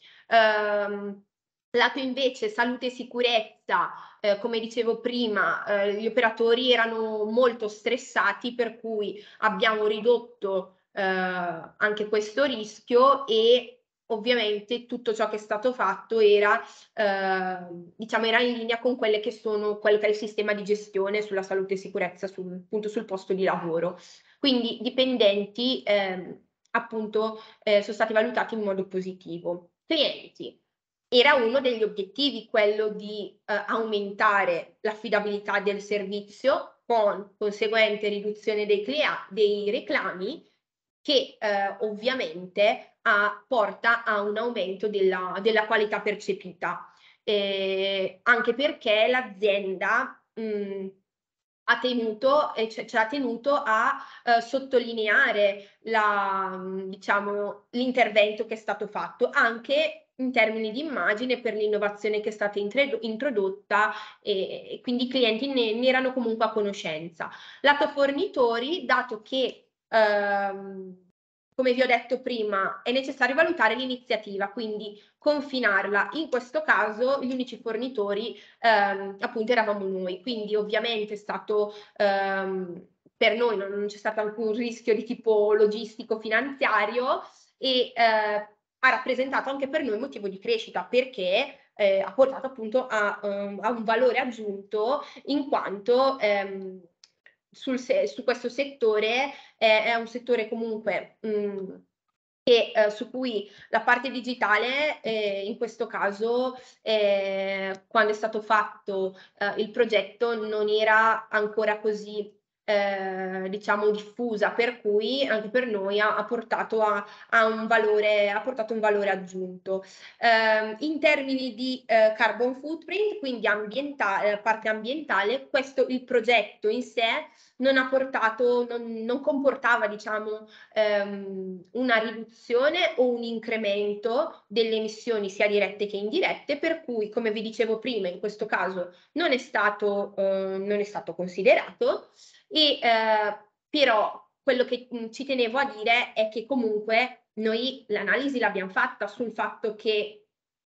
Um, lato invece salute e sicurezza, eh, come dicevo prima, eh, gli operatori erano molto stressati, per cui abbiamo ridotto eh, anche questo rischio e ovviamente tutto ciò che è stato fatto era, eh, diciamo, era in linea con quelle che sono, quello che è il sistema di gestione sulla salute e sicurezza sul, appunto sul posto di lavoro. Quindi dipendenti eh, appunto eh, sono stati valutati in modo positivo. clienti. Era uno degli obiettivi quello di eh, aumentare l'affidabilità del servizio con conseguente riduzione dei, dei reclami che eh, ovviamente ha, porta a un aumento della, della qualità percepita, eh, anche perché l'azienda mh, ha tenuto, e ce, ce l'ha tenuto a eh, sottolineare la, diciamo, l'intervento che è stato fatto, anche in termini di immagine per l'innovazione che è stata introdotta, e, e quindi i clienti ne, ne erano comunque a conoscenza. Lato fornitori, dato che ehm, come vi ho detto prima, è necessario valutare l'iniziativa, quindi confinarla. In questo caso gli unici fornitori ehm, appunto eravamo noi, quindi ovviamente è stato ehm, per noi non, non c'è stato alcun rischio di tipo logistico-finanziario e eh, ha rappresentato anche per noi motivo di crescita perché eh, ha portato appunto a, um, a un valore aggiunto in quanto ehm, sul se su questo settore eh, è un settore comunque mh, che, eh, su cui la parte digitale eh, in questo caso eh, quando è stato fatto eh, il progetto non era ancora così eh, diciamo diffusa, per cui anche per noi ha, ha, portato, a, a un valore, ha portato un valore aggiunto. Eh, in termini di eh, carbon footprint, quindi ambientale, parte ambientale, questo il progetto in sé non ha portato, non, non comportava diciamo ehm, una riduzione o un incremento delle emissioni sia dirette che indirette, per cui come vi dicevo prima in questo caso non è stato, eh, non è stato considerato e eh, però quello che mh, ci tenevo a dire è che comunque noi l'analisi l'abbiamo fatta sul fatto che,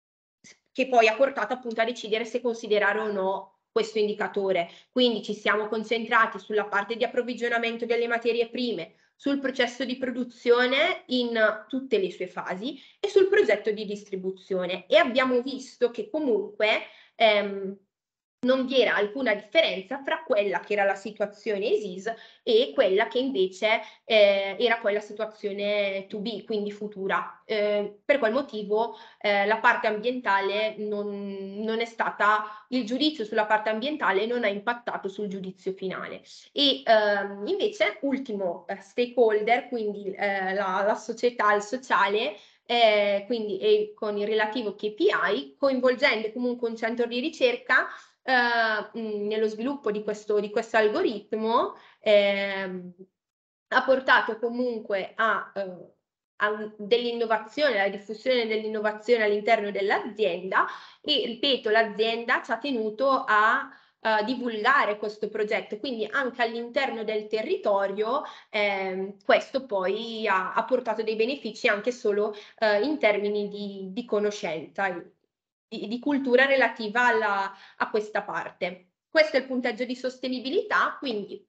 che poi ha portato appunto a decidere se considerare o no questo indicatore. Quindi ci siamo concentrati sulla parte di approvvigionamento delle materie prime, sul processo di produzione in tutte le sue fasi e sul progetto di distribuzione e abbiamo visto che comunque ehm, non vi era alcuna differenza fra quella che era la situazione E S I S e quella che invece eh, era poi la situazione to be, quindi futura. Eh, per quel motivo eh, la parte ambientale non, non è stata, il giudizio sulla parte ambientale non ha impattato sul giudizio finale. E ehm, invece, ultimo eh, stakeholder, quindi eh, la, la società, il sociale, eh, quindi e con il relativo K P I, coinvolgendo comunque un centro di ricerca eh, nello sviluppo di questo, di questo algoritmo, eh, ha portato comunque a, eh, a dell'innovazione, alla diffusione dell'innovazione all'interno dell'azienda e, ripeto, l'azienda ci ha tenuto a Uh, divulgare questo progetto, quindi anche all'interno del territorio eh, questo poi ha, ha portato dei benefici anche solo uh, in termini di, di conoscenza, di, di cultura relativa alla, a questa parte. Questo è il punteggio di sostenibilità, quindi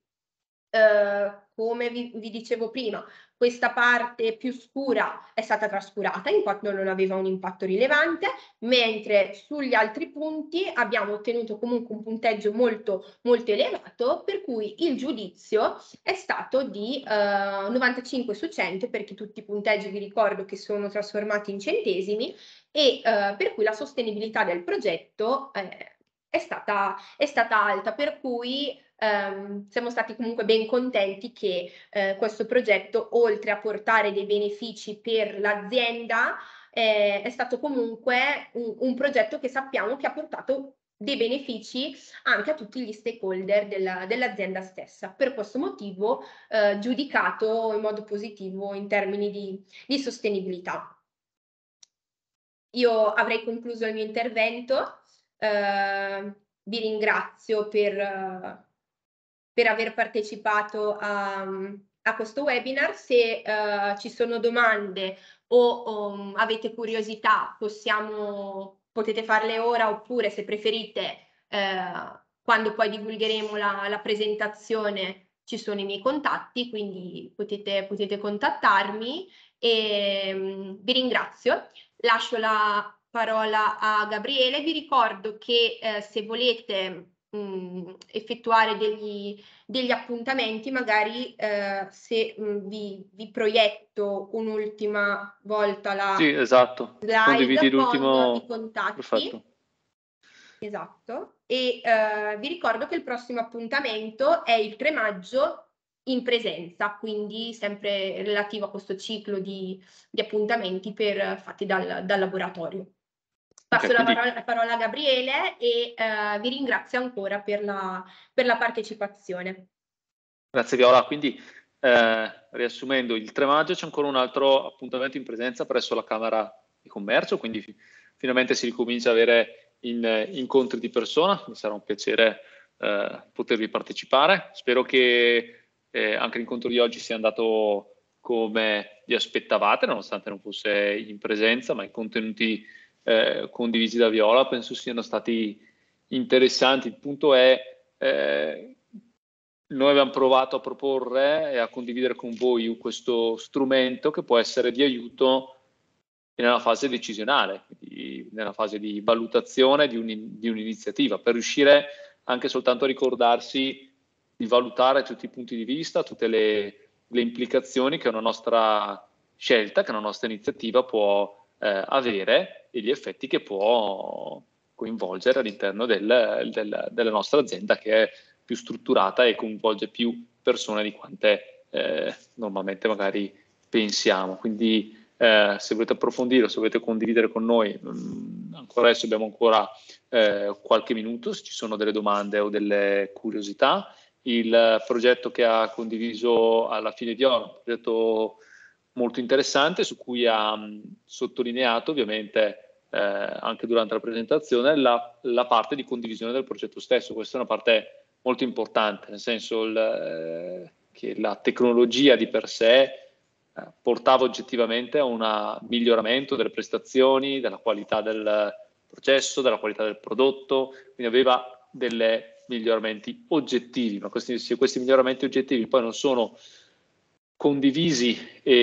eh, come vi, vi dicevo prima, questa parte più scura è stata trascurata in quanto non aveva un impatto rilevante, mentre sugli altri punti abbiamo ottenuto comunque un punteggio molto, molto elevato, per cui il giudizio è stato di eh, novantacinque su cento, perché tutti i punteggi vi ricordo che sono trasformati in centesimi, e eh, per cui la sostenibilità del progetto eh, è stata, è stata alta, per cui ehm, siamo stati comunque ben contenti che eh, questo progetto, oltre a portare dei benefici per l'azienda, eh, è stato comunque un, un progetto che sappiamo che ha portato dei benefici anche a tutti gli stakeholder della, dell'azienda stessa. Per questo motivo eh, giudicato in modo positivo in termini di, di sostenibilità. Io avrei concluso il mio intervento, eh, vi ringrazio per, uh, per aver partecipato a, a questo webinar. Se uh, ci sono domande o, o avete curiosità possiamo, potete farle ora, oppure se preferite eh, quando poi divulgheremo la, la presentazione ci sono i miei contatti, quindi potete, potete contattarmi e um, vi ringrazio. Lascio la parola a Gabriele, vi ricordo che eh, se volete mh, effettuare degli, degli appuntamenti, magari eh, se mh, vi, vi proietto un'ultima volta la Sì, esatto. Condividi slide con i l'ultimo. contatti. Perfetto. Esatto, e eh, vi ricordo che il prossimo appuntamento è il tre maggio in presenza, quindi sempre relativo a questo ciclo di, di appuntamenti per, fatti dal, dal laboratorio. Passo Okay, la, quindi parola, la parola a Gabriele e eh, vi ringrazio ancora per la, per la partecipazione. grazie Viola. Quindi, eh, riassumendo, il tre maggio c'è ancora un altro appuntamento in presenza presso la Camera di Commercio, quindi fi- finalmente si ricomincia a avere in, eh, incontri di persona. Mi sarà un piacere eh, potervi partecipare. Spero che eh, anche l'incontro di oggi sia andato come vi aspettavate, nonostante non fosse in presenza, ma i contenuti eh, condivisi da Viola penso siano stati interessanti. Il punto è eh, noi abbiamo provato a proporre e a condividere con voi questo strumento che può essere di aiuto nella fase decisionale, quindi nella fase di valutazione di, un, di un'iniziativa, per riuscire anche soltanto a ricordarsi di valutare tutti i punti di vista, tutte le, le implicazioni che una nostra scelta, che una nostra iniziativa può eh, avere e gli effetti che può coinvolgere all'interno del, del, della nostra azienda, che è più strutturata e coinvolge più persone di quante eh, normalmente magari pensiamo. Quindi eh, se volete approfondire o se volete condividere con noi, mh, ancora adesso abbiamo ancora eh, qualche minuto, se ci sono delle domande o delle curiosità. Il progetto che ha condiviso alla fine di ora, un progetto molto interessante su cui ha mh, sottolineato ovviamente eh, anche durante la presentazione la, la parte di condivisione del progetto stesso. Questa è una parte molto importante, nel senso il, eh, che la tecnologia di per sé eh, portava oggettivamente a un miglioramento delle prestazioni, della qualità del processo, della qualità del prodotto, quindi aveva dei miglioramenti oggettivi, ma questi, se questi miglioramenti oggettivi poi non sono condivisi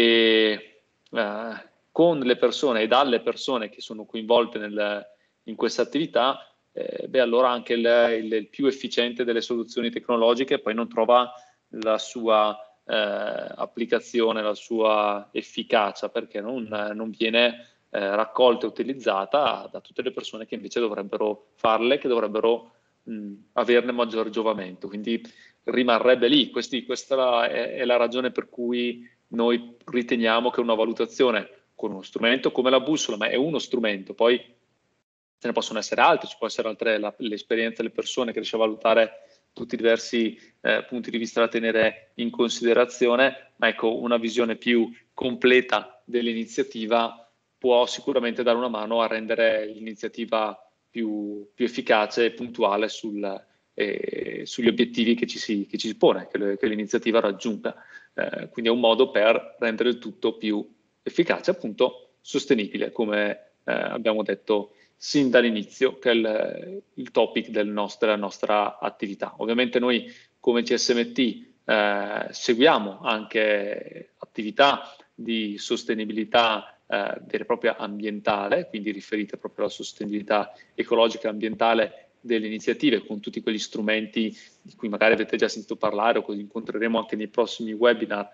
e, eh, con le persone e dalle persone che sono coinvolte nel, in questa attività, eh, beh, allora anche il, il, il più efficiente delle soluzioni tecnologiche poi non trova la sua eh, applicazione, la sua efficacia, perché non, non viene eh, raccolta e utilizzata da tutte le persone che invece dovrebbero farle, che dovrebbero mh, averne maggior giovamento. Quindi rimarrebbe lì. Questi, questa è, è la ragione per cui noi riteniamo che una valutazione con uno strumento come la bussola, ma è uno strumento, poi ce ne possono essere altri, ci può essere altre, la, l'esperienza delle persone che riesce a valutare tutti i diversi eh, punti di vista da tenere in considerazione, ma ecco, una visione più completa dell'iniziativa può sicuramente dare una mano a rendere l'iniziativa più, più efficace e puntuale sul, eh, sugli obiettivi che ci si, che ci si pone, che, le, che l'iniziativa raggiunga. Eh, quindi è un modo per rendere il tutto più efficace, appunto sostenibile, come eh, abbiamo detto sin dall'inizio, che è il, il topic del nostro, della nostra attività. Ovviamente noi come C S M T eh, seguiamo anche attività di sostenibilità eh, vera e propria ambientale, quindi riferite proprio alla sostenibilità ecologica e ambientale delle iniziative, con tutti quegli strumenti di cui magari avete già sentito parlare o così incontreremo anche nei prossimi webinar,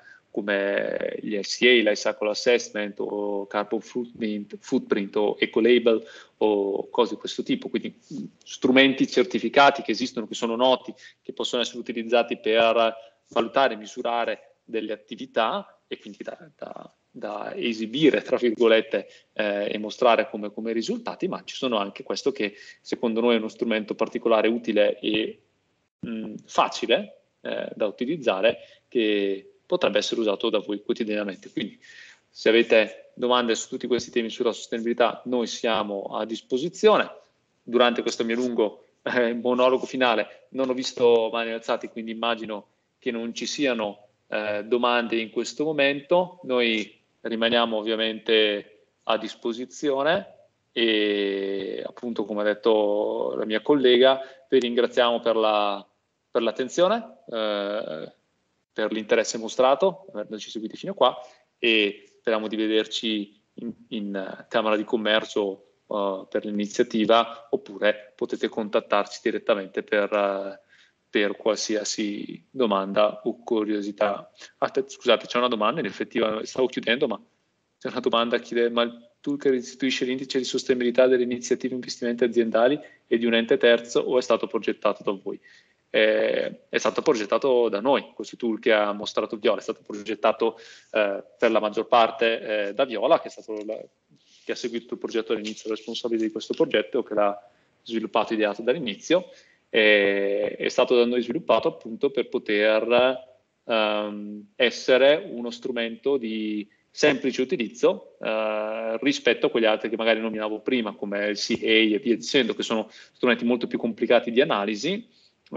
come gli L C A, Life Cycle Assessment o Carbon Footprint, footprint o Ecolabel o cose di questo tipo, quindi strumenti certificati che esistono, che sono noti, che possono essere utilizzati per valutare e misurare delle attività e quindi da, da, da esibire, tra virgolette, eh, e mostrare come, come risultati, ma ci sono anche questo che secondo noi è uno strumento particolare, utile e mh, facile eh, da utilizzare, che potrebbe essere usato da voi quotidianamente. Quindi se avete domande su tutti questi temi sulla sostenibilità, noi siamo a disposizione. Durante questo mio lungo eh, monologo finale non ho visto mani alzate, quindi immagino che non ci siano eh, domande in questo momento. Noi rimaniamo ovviamente a disposizione e appunto, come ha detto la mia collega, vi ringraziamo per la, per l'attenzione, eh, per l'interesse mostrato, averci seguiti fino a qua, e speriamo di vederci in, in Camera di Commercio uh, per l'iniziativa, oppure potete contattarci direttamente per, uh, per qualsiasi domanda o curiosità. Ah, scusate, c'è una domanda, in effetti stavo chiudendo, ma c'è una domanda, chiede, ma il tool che restituisce l'indice di sostenibilità delle iniziative investimenti aziendali è di un ente terzo o è stato progettato da voi? Eh, è stato progettato da noi, questo tool che ha mostrato Viola, è stato progettato eh, per la maggior parte eh, da Viola, che, è stato la, che ha seguito il progetto all'inizio, responsabile di questo progetto, o che l'ha sviluppato e ideato dall'inizio. Eh, è stato da noi sviluppato appunto per poter um, essere uno strumento di semplice utilizzo eh, rispetto a quegli altri che magari nominavo prima, come il C A e via dicendo, che sono strumenti molto più complicati di analisi.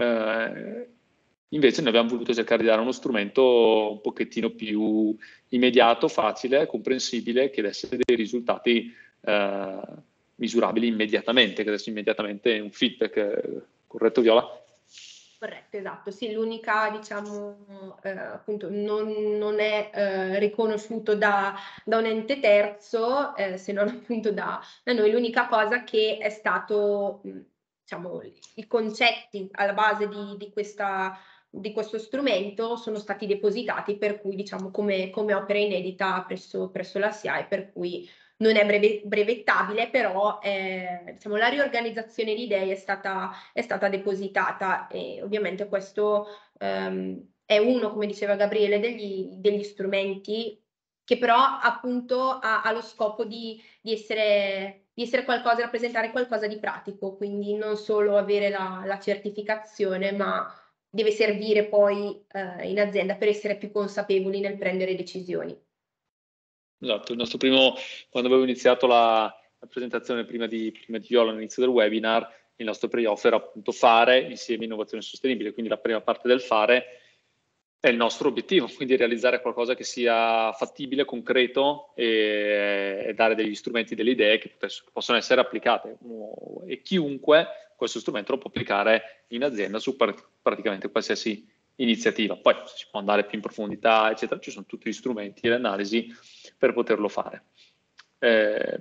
Eh, invece noi abbiamo voluto cercare di dare uno strumento un pochettino più immediato, facile, comprensibile, che desse dei risultati eh, misurabili immediatamente, che desse immediatamente un feedback. Corretto, Viola? Corretto, esatto. Sì, l'unica, diciamo, eh, appunto, non, non è eh, riconosciuto da, da un ente terzo, eh, se non appunto da, da noi. L'unica cosa che è stato, diciamo, i concetti alla base di, di, questa, di questo strumento sono stati depositati, per cui, diciamo, come, come opera inedita presso, presso la S I A E, per cui non è breve, brevettabile, però eh, diciamo, la riorganizzazione di idee è stata, è stata depositata e ovviamente questo ehm, è uno, come diceva Gabriele, degli, degli strumenti che però appunto ha, ha lo scopo di, di, essere, di essere qualcosa, rappresentare qualcosa di pratico, quindi non solo avere la, la certificazione, ma deve servire poi eh, in azienda per essere più consapevoli nel prendere decisioni. Esatto, il nostro primo, quando avevo iniziato la, la presentazione prima di, prima di Viola all'inizio del webinar, il nostro pre-offer era appunto fare insieme innovazione sostenibile, quindi la prima parte del fare è il nostro obiettivo, quindi realizzare qualcosa che sia fattibile, concreto e, e dare degli strumenti, delle idee che, potess- che possono essere applicate e chiunque questo strumento lo può applicare in azienda su pr- praticamente qualsiasi iniziativa. Poi si può andare più in profondità, eccetera, ci sono tutti gli strumenti e le analisi per poterlo fare. Eh,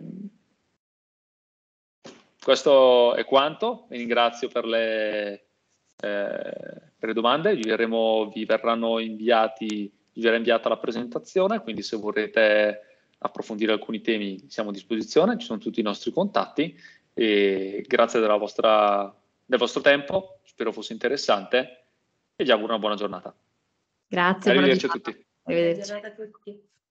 questo è quanto, vi ringrazio per le, eh, per le domande, vi, verremo, vi verranno inviati, vi verrà inviata la presentazione, quindi se vorrete approfondire alcuni temi siamo a disposizione, ci sono tutti i nostri contatti e grazie della vostra, del vostro tempo, spero fosse interessante e vi auguro una buona giornata. Grazie, Arrivederci buona a tutti. Arrivederci. Buona giornata a tutti.